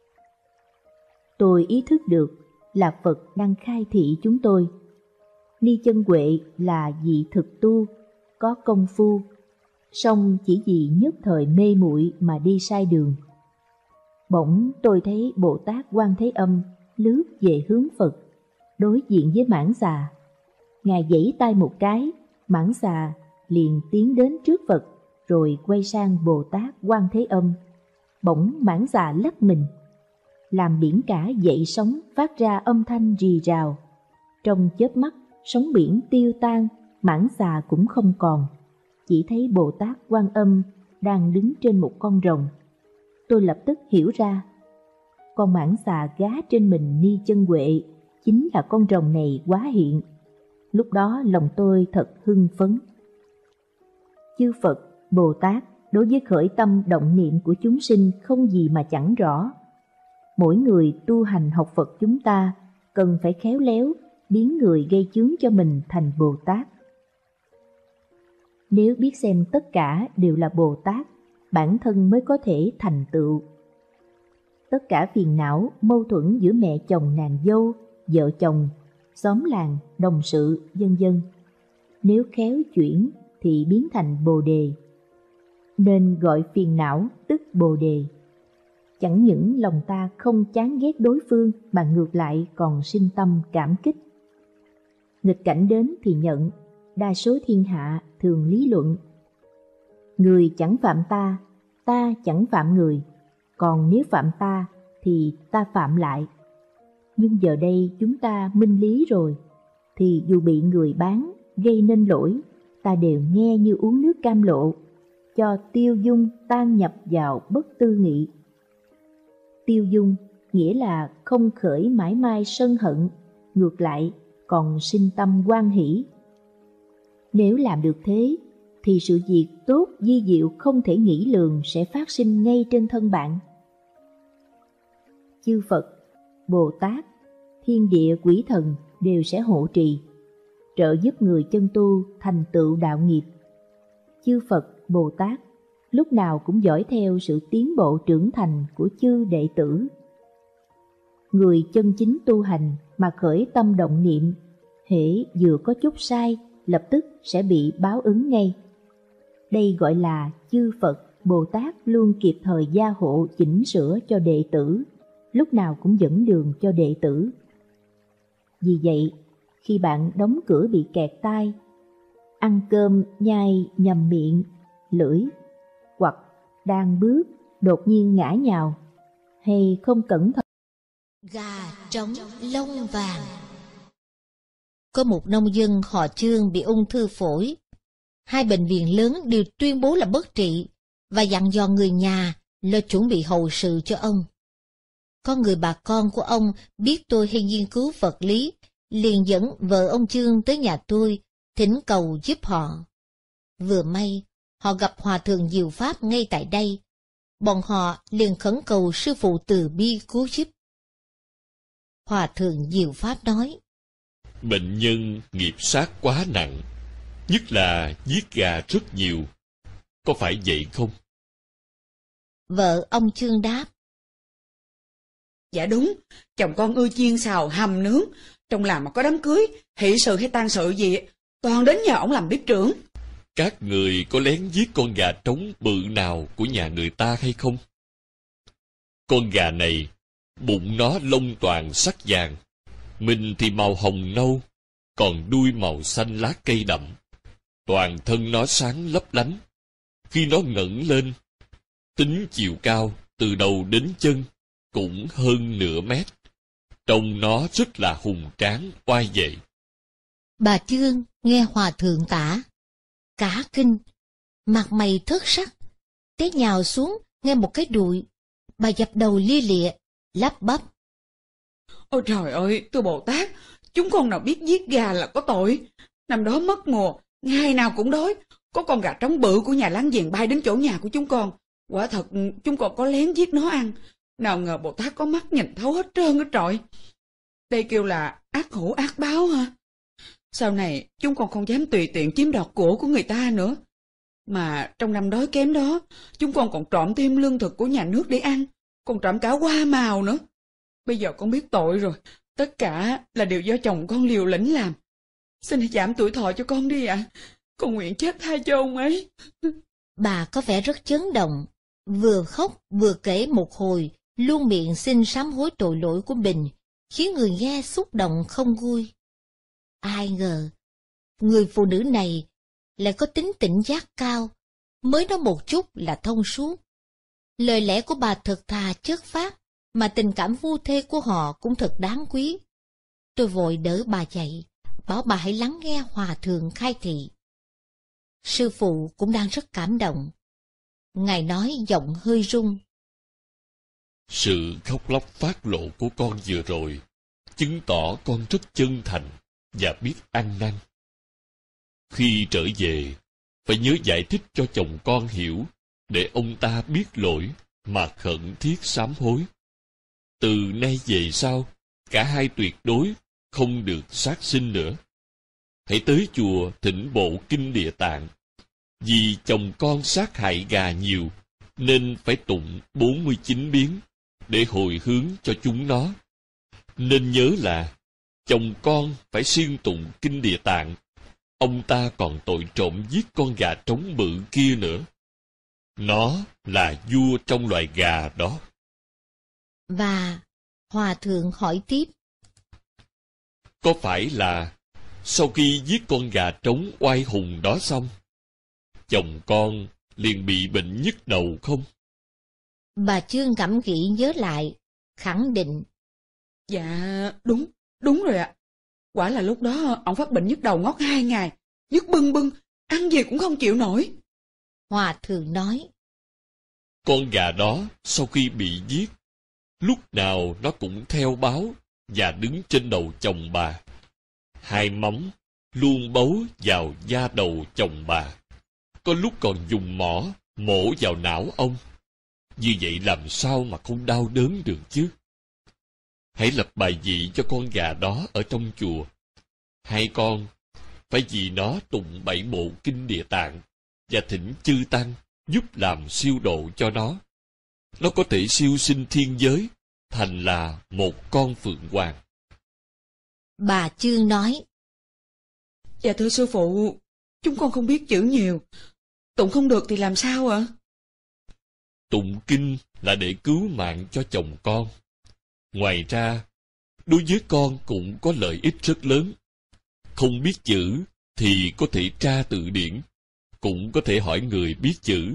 Tôi ý thức được là Phật đang khai thị chúng tôi. Ni Chân Huệ là vị thực tu, có công phu, song chỉ vì nhất thời mê muội mà đi sai đường. Bỗng tôi thấy Bồ Tát Quan Thế Âm lướt về hướng Phật, đối diện với Mãn Xà. Ngài giãy tay một cái, Mãn Xà liền tiến đến trước Phật, rồi quay sang Bồ Tát Quan Thế Âm. Bỗng Mãn Xà lắc mình, làm biển cả dậy sóng phát ra âm thanh rì rào. Trong chớp mắt, sóng biển tiêu tan, Mãn Xà cũng không còn. Chỉ thấy Bồ Tát Quan Âm đang đứng trên một con rồng. Tôi lập tức hiểu ra, con mãng xà gá trên mình Ni Chân Huệ chính là con rồng này hóa hiện. Lúc đó lòng tôi thật hưng phấn. Chư Phật, Bồ Tát đối với khởi tâm động niệm của chúng sinh không gì mà chẳng rõ. Mỗi người tu hành học Phật chúng ta cần phải khéo léo biến người gây chướng cho mình thành Bồ Tát. Nếu biết xem tất cả đều là Bồ Tát, bản thân mới có thể thành tựu. Tất cả phiền não, mâu thuẫn giữa mẹ chồng nàng dâu, vợ chồng, xóm làng, đồng sự, vân vân, nếu khéo chuyển thì biến thành Bồ Đề. Nên gọi phiền não tức Bồ Đề. Chẳng những lòng ta không chán ghét đối phương mà ngược lại còn sinh tâm cảm kích. Nghịch cảnh đến thì nhận, đa số thiên hạ thường lý luận. Người chẳng phạm ta, ta chẳng phạm người, còn nếu phạm ta thì ta phạm lại. Nhưng giờ đây chúng ta minh lý rồi, thì dù bị người bán gây nên lỗi, ta đều nghe như uống nước cam lộ, cho tiêu dung tan nhập vào bất tư nghị. Tiêu dung nghĩa là không khởi mãi mai sân hận, ngược lại còn sinh tâm hoan hỷ. Nếu làm được thế, thì sự việc tốt vi diệu không thể nghĩ lường sẽ phát sinh ngay trên thân bạn. Chư Phật, Bồ Tát, thiên địa quỷ thần đều sẽ hộ trì, trợ giúp người chân tu thành tựu đạo nghiệp. Chư Phật, Bồ Tát lúc nào cũng dõi theo sự tiến bộ trưởng thành của chư đệ tử. Người chân chính tu hành mà khởi tâm động niệm, hễ vừa có chút sai, lập tức sẽ bị báo ứng ngay. Đây gọi là chư Phật, Bồ Tát luôn kịp thời gia hộ chỉnh sửa cho đệ tử, lúc nào cũng dẫn đường cho đệ tử. Vì vậy, khi bạn đóng cửa bị kẹt tai, ăn cơm nhai nhầm miệng, lưỡi, hoặc đang bước đột nhiên ngã nhào, hay không cẩn thận gà trống lông vàng. Có một nông dân họ Trương bị ung thư phổi. Hai bệnh viện lớn đều tuyên bố là bất trị và dặn dò người nhà lo chuẩn bị hậu sự cho ông. Có người bà con của ông biết tôi hay nghiên cứu vật lý, liền dẫn vợ ông Trương tới nhà tôi, thỉnh cầu giúp họ. Vừa may, họ gặp Hòa thượng Diệu Pháp ngay tại đây. Bọn họ liền khẩn cầu sư phụ từ bi cứu giúp. Hòa thượng Diệu Pháp nói: Bệnh nhân nghiệp sát quá nặng, nhất là giết gà rất nhiều, có phải vậy không? Vợ ông Trương đáp: Dạ đúng, chồng con ưa chiên xào hầm nướng, trong làm mà có đám cưới, hỷ sự hay tang sự gì, toàn đến nhờ ổng làm bếp trưởng. Các người có lén giết con gà trống bự nào của nhà người ta hay không? Con gà này, bụng nó lông toàn sắc vàng, mình thì màu hồng nâu, còn đuôi màu xanh lá cây đậm. Toàn thân nó sáng lấp lánh. Khi nó ngẩng lên, tính chiều cao từ đầu đến chân cũng hơn nửa mét. Trông nó rất là hùng tráng, oai vệ. Bà Trương nghe hòa thượng tả, cả kinh, mặt mày thất sắc, té nhào xuống nghe một cái đùi. Bà dập đầu lia lịa, lắp bắp: Ôi trời ơi, thưa Bồ Tát, chúng con nào biết giết gà là có tội. Năm đó mất mùa, ngày nào cũng đói, có con gà trống bự của nhà láng giềng bay đến chỗ nhà của chúng con. Quả thật chúng con có lén giết nó ăn, nào ngờ Bồ Tát có mắt nhìn thấu hết trơn hết trọi. Đây kêu là ác hữu ác báo hả? Sau này chúng con không dám tùy tiện chiếm đoạt của của người ta nữa. Mà trong năm đói kém đó, chúng con còn trộm thêm lương thực của nhà nước để ăn, còn trộm cả hoa màu nữa. Bây giờ con biết tội rồi, tất cả là điều do chồng con liều lĩnh làm. Xin hãy giảm tuổi thọ cho con đi ạ, à. Con nguyện chết thay cho ông ấy. Bà có vẻ rất chấn động, vừa khóc vừa kể một hồi, luôn miệng xin sám hối tội lỗi của mình, khiến người nghe xúc động không vui. Ai ngờ, người phụ nữ này lại có tính tỉnh giác cao, mới nói một chút là thông suốt. Lời lẽ của bà thật thà chất phác, mà tình cảm phu thê của họ cũng thật đáng quý. Tôi vội đỡ bà dậy, bảo bà hãy lắng nghe hòa thượng khai thị. Sư phụ cũng đang rất cảm động. Ngài nói giọng hơi run: Sự khóc lóc phát lộ của con vừa rồi chứng tỏ con rất chân thành và biết ăn năn. Khi trở về, phải nhớ giải thích cho chồng con hiểu để ông ta biết lỗi mà khẩn thiết sám hối. Từ nay về sau, cả hai tuyệt đối không được sát sinh nữa. Hãy tới chùa thỉnh bộ kinh Địa Tạng. Vì chồng con sát hại gà nhiều, nên phải tụng bốn mươi chín biến để hồi hướng cho chúng nó. Nên nhớ là chồng con phải siêng tụng kinh Địa Tạng. Ông ta còn tội trộm giết con gà trống bự kia nữa. Nó là vua trong loài gà đó. Và Hòa thượng hỏi tiếp. Có phải là sau khi giết con gà trống oai hùng đó xong, chồng con liền bị bệnh nhức đầu không? Bà Chương ngẫm nghĩ nhớ lại, khẳng định. Dạ, đúng, đúng rồi ạ. Quả là lúc đó ông phát bệnh nhức đầu ngót hai ngày, nhức bưng bưng, ăn gì cũng không chịu nổi. Hòa thượng nói. Con gà đó sau khi bị giết, lúc nào nó cũng theo báo và đứng trên đầu chồng bà. Hai móng luôn bấu vào da đầu chồng bà. Có lúc còn dùng mỏ mổ vào não ông. Như vậy làm sao mà không đau đớn được chứ? Hãy lập bài vị cho con gà đó ở trong chùa. Hai con phải vì nó tụng bảy bộ kinh Địa Tạng và thỉnh chư tăng giúp làm siêu độ cho nó. Nó có thể siêu sinh thiên giới, thành là một con phượng hoàng. Bà Chương nói. Dạ thưa sư phụ, chúng con không biết chữ nhiều. Tụng không được thì làm sao ạ? Tụng kinh là để cứu mạng cho chồng con. Ngoài ra, đối với con cũng có lợi ích rất lớn. Không biết chữ thì có thể tra từ điển, cũng có thể hỏi người biết chữ.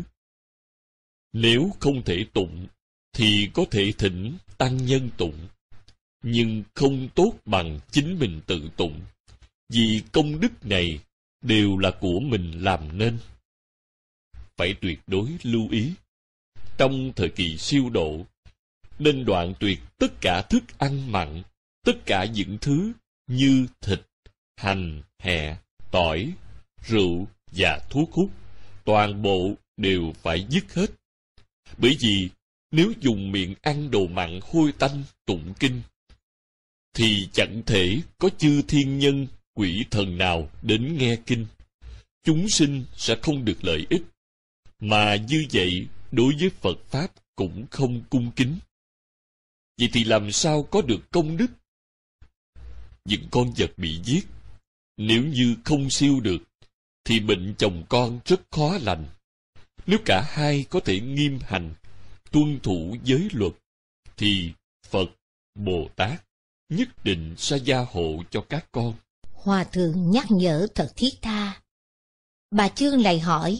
Nếu không thể tụng, thì có thể thỉnh tăng nhân tụng. Nhưng không tốt bằng chính mình tự tụng, vì công đức này đều là của mình làm nên. Phải tuyệt đối lưu ý, trong thời kỳ siêu độ, nên đoạn tuyệt tất cả thức ăn mặn, tất cả những thứ như thịt, hành, hẹ, tỏi, rượu và thuốc hút, toàn bộ đều phải dứt hết. Bởi vì nếu dùng miệng ăn đồ mặn hôi tanh tụng kinh, thì chẳng thể có chư thiên nhân, quỷ thần nào đến nghe kinh. Chúng sinh sẽ không được lợi ích, mà như vậy đối với Phật Pháp cũng không cung kính. Vậy thì làm sao có được công đức? Những con vật bị giết, nếu như không siêu được, thì bệnh chồng con rất khó lành. Nếu cả hai có thể nghiêm hành, tuân thủ giới luật, thì Phật, Bồ Tát nhất định sẽ gia hộ cho các con. Hòa thượng nhắc nhở thật thiết tha. Bà Chương lại hỏi.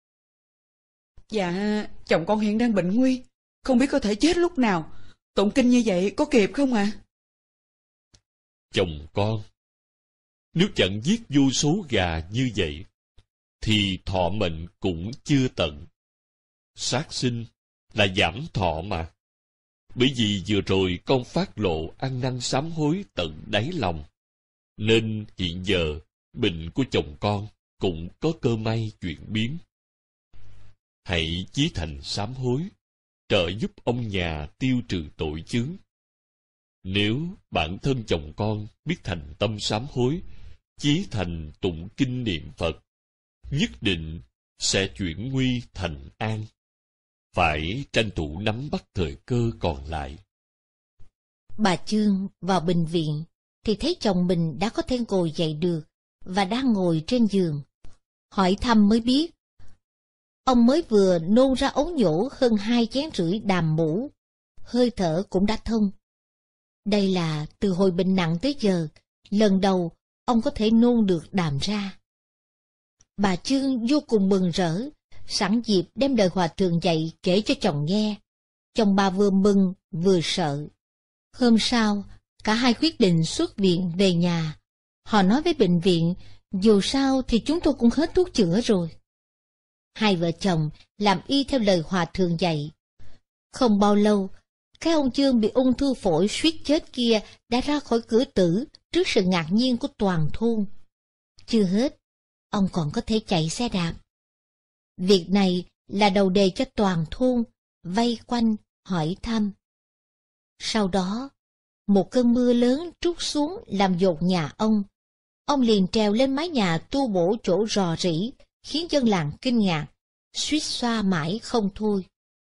Dạ, chồng con hiện đang bệnh nguy, không biết có thể chết lúc nào. Tụng kinh như vậy có kịp không ạ? À? Chồng con, nếu chẳng giết vô số gà như vậy, thì thọ mệnh cũng chưa tận. Sát sinh là giảm thọ mà. Bởi vì vừa rồi con phát lộ ăn năn sám hối tận đáy lòng, nên hiện giờ bệnh của chồng con cũng có cơ may chuyển biến. Hãy chí thành sám hối, trợ giúp ông nhà tiêu trừ tội chướng. Nếu bản thân chồng con biết thành tâm sám hối, chí thành tụng kinh niệm Phật, nhất định sẽ chuyển nguy thành an. Phải tranh thủ nắm bắt thời cơ còn lại. Bà Chương vào bệnh viện thì thấy chồng mình đã có thể ngồi dậy được và đang ngồi trên giường. Hỏi thăm mới biết, ông mới vừa nôn ra ống nhổ hơn hai chén rưỡi đàm mũ, hơi thở cũng đã thông. Đây là từ hồi bệnh nặng tới giờ, lần đầu ông có thể nôn được đàm ra. Bà Chương vô cùng mừng rỡ, sẵn dịp đem lời hòa thượng dạy kể cho chồng nghe. Chồng bà vừa mừng vừa sợ. Hôm sau, cả hai quyết định xuất viện về nhà. Họ nói với bệnh viện, dù sao thì chúng tôi cũng hết thuốc chữa rồi. Hai vợ chồng làm y theo lời hòa thượng dạy. Không bao lâu, Cái ông Chương bị ung thư phổi suýt chết kia đã ra khỏi cửa tử trước sự ngạc nhiên của toàn thôn. Chưa hết, ông còn có thể chạy xe đạp. Việc này là đầu đề cho toàn thôn, vây quanh, hỏi thăm. Sau đó, một cơn mưa lớn trút xuống làm dột nhà ông. Ông liền trèo lên mái nhà tu bổ chỗ rò rỉ, khiến dân làng kinh ngạc, suýt xoa mãi không thôi.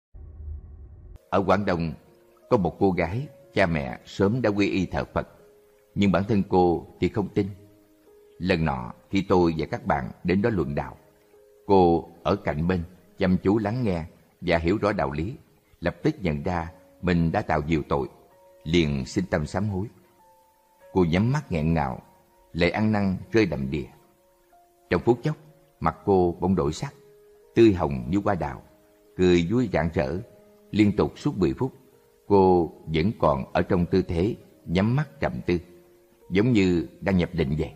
Ở Quảng Đông, có một cô gái, cha mẹ sớm đã quy y thờ Phật, nhưng bản thân cô thì không tin. Lần nọ, khi tôi và các bạn đến đó luận đạo, cô ở cạnh bên, chăm chú lắng nghe và hiểu rõ đạo lý, lập tức nhận ra mình đã tạo nhiều tội, liền xin tâm sám hối. Cô nhắm mắt nghẹn ngào, lệ ăn năn rơi đầm đìa. Trong phút chốc, mặt cô bỗng đổi sắc, tươi hồng như hoa đào, cười vui rạng rỡ. Liên tục suốt mười phút, cô vẫn còn ở trong tư thế nhắm mắt trầm tư, giống như đang nhập định vậy.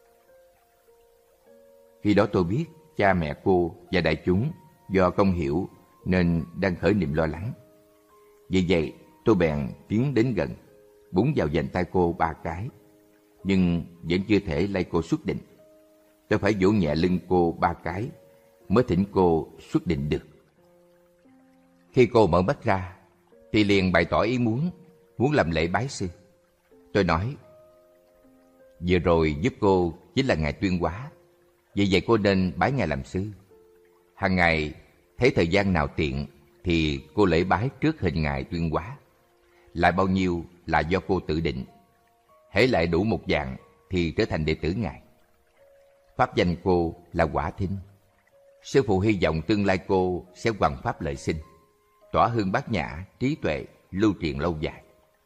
Khi đó tôi biết cha mẹ cô và đại chúng do không hiểu nên đang khởi niềm lo lắng. Vì vậy tôi bèn tiến đến gần, búng vào vành tay cô ba cái, nhưng vẫn chưa thể lay cô xuất định. Tôi phải vỗ nhẹ lưng cô ba cái mới thỉnh cô xuất định được. Khi cô mở mắt ra thì liền bày tỏ ý muốn muốn làm lễ bái sư. Tôi nói, vừa rồi giúp cô chính là ngài Tuyên Hóa, vì vậy cô nên bái ngài làm sư. Hàng ngày thấy thời gian nào tiện thì cô lễ bái trước hình ngài Tuyên Hóa. Lại bao nhiêu là do cô tự định. Hễ lại đủ một dạng thì trở thành đệ tử ngài. Pháp danh cô là Quả Thinh. Sư phụ hy vọng tương lai cô sẽ hoằng pháp lợi sinh, tỏa hương bát nhã, trí tuệ, lưu truyền lâu dài.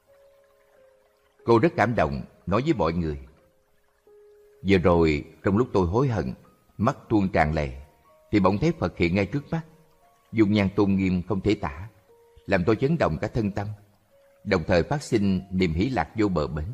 Cô rất cảm động, nói với mọi người. Vừa rồi, trong lúc tôi hối hận, mắt tuôn tràn lệ, thì bỗng thấy Phật hiện ngay trước mắt, dung nhan tôn nghiêm không thể tả, làm tôi chấn động cả thân tâm, đồng thời phát sinh niềm hỷ lạc vô bờ bến.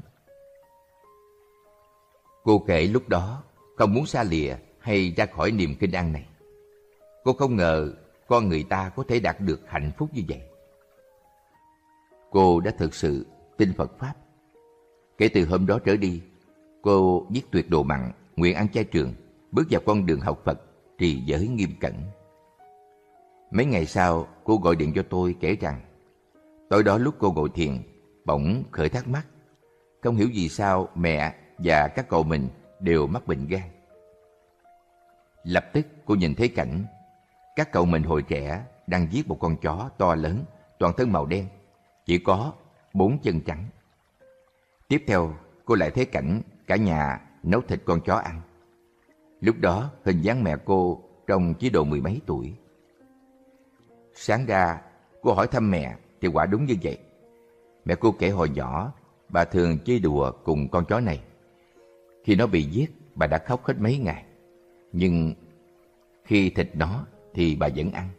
Cô kể lúc đó không muốn xa lìa hay ra khỏi niềm kinh an này. Cô không ngờ con người ta có thể đạt được hạnh phúc như vậy. Cô đã thực sự tin Phật Pháp. Kể từ hôm đó trở đi, cô viết tuyệt đồ mặn, nguyện ăn chay trường, bước vào con đường học Phật, trì giới nghiêm cẩn. Mấy ngày sau, cô gọi điện cho tôi kể rằng tối đó lúc cô ngồi thiền, bỗng khởi thắc mắc, không hiểu vì sao mẹ và các cậu mình đều mắc bệnh gan. Lập tức cô nhìn thấy cảnh các cậu mình hồi trẻ đang giết một con chó to lớn, toàn thân màu đen, chỉ có bốn chân trắng. Tiếp theo, cô lại thấy cảnh cả nhà nấu thịt con chó ăn. Lúc đó, hình dáng mẹ cô trông chỉ độ mười mấy tuổi. Sáng ra, cô hỏi thăm mẹ thì quả đúng như vậy. Mẹ cô kể hồi nhỏ, bà thường chơi đùa cùng con chó này. Khi nó bị giết, bà đã khóc hết mấy ngày. Nhưng khi thịt nó thì bà vẫn ăn.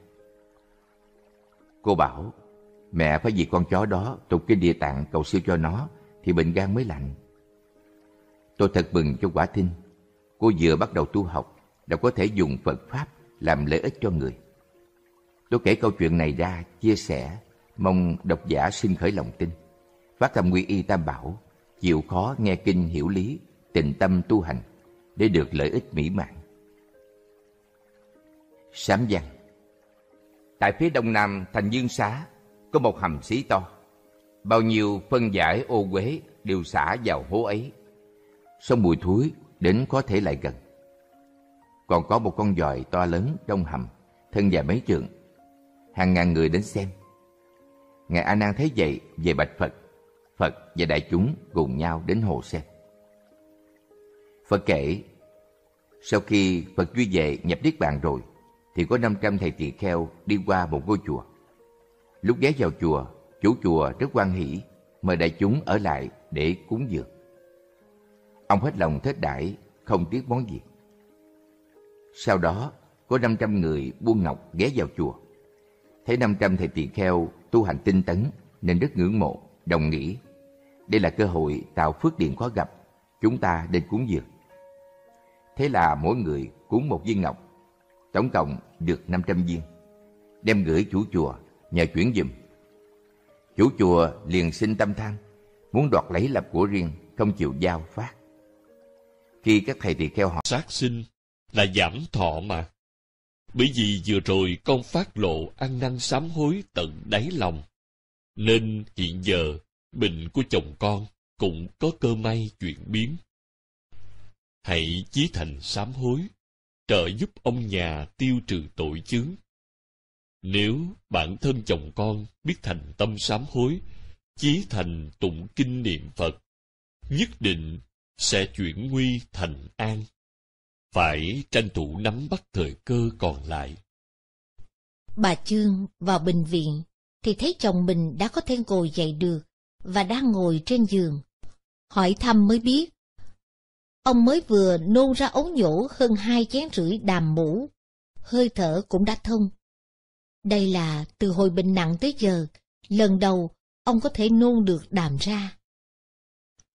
Cô bảo, mẹ phải vì con chó đó tụng kinh Địa Tạng cầu siêu cho nó thì bệnh gan mới lành. Tôi thật mừng cho Quả Thinh. Cô vừa bắt đầu tu học đã có thể dùng Phật Pháp làm lợi ích cho người. Tôi kể câu chuyện này ra chia sẻ, mong độc giả sinh khởi lòng tin, phát tâm quy y Tam Bảo, chịu khó nghe kinh hiểu lý, tịnh tâm tu hành để được lợi ích mỹ mãn. Sám văn. Tại phía đông nam thành Dương Xá có một hầm xí to, bao nhiêu phân giải ô uế đều xả vào hố ấy. Sông mùi thúi đến có thể lại gần. Còn có một con giòi to lớn trong hầm, thân dài mấy trượng. Hàng ngàn người đến xem. Ngài A Nan thấy vậy về bạch Phật. Phật và đại chúng cùng nhau đến hồ xem. Phật kể, sau khi Phật duy về nhập niết bàn rồi, thì có năm trăm thầy tỳ kheo đi qua một ngôi chùa. Lúc ghé vào chùa, chủ chùa rất hoan hỷ, mời đại chúng ở lại để cúng dường. Ông hết lòng thết đãi, không tiếc món gì. Sau đó, có năm trăm người buôn ngọc ghé vào chùa. Thấy năm trăm thầy tỳ kheo tu hành tinh tấn nên rất ngưỡng mộ, đồng nghĩ đây là cơ hội tạo phước điền khó gặp, chúng ta nên cúng dường. Thế là mỗi người cúng một viên ngọc, tổng cộng được năm trăm viên, đem gửi chủ chùa nhờ chuyển giùm. Chủ chùa liền sinh tâm tham, muốn đoạt lấy làm của riêng, không chịu giao phát. Khi các thầy tỳ kheo hỏi: Sát sinh là giảm thọ mà. Bởi vì vừa rồi con phát lộ ăn năn sám hối tận đáy lòng, nên hiện giờ bệnh của chồng con cũng có cơ may chuyển biến. Hãy chí thành sám hối, trợ giúp ông nhà tiêu trừ tội chướng. Nếu bản thân chồng con biết thành tâm sám hối, chí thành tụng kinh niệm Phật, nhất định sẽ chuyển nguy thành an. Phải tranh thủ nắm bắt thời cơ còn lại. Bà Chương vào bệnh viện thì thấy chồng mình đã có thể ngồi dậy được và đang ngồi trên giường. Hỏi thăm mới biết, ông mới vừa nôn ra ống nhổ hơn hai chén rưỡi đàm mũ, hơi thở cũng đã thông. Đây là từ hồi bệnh nặng tới giờ, lần đầu ông có thể nôn được đàm ra.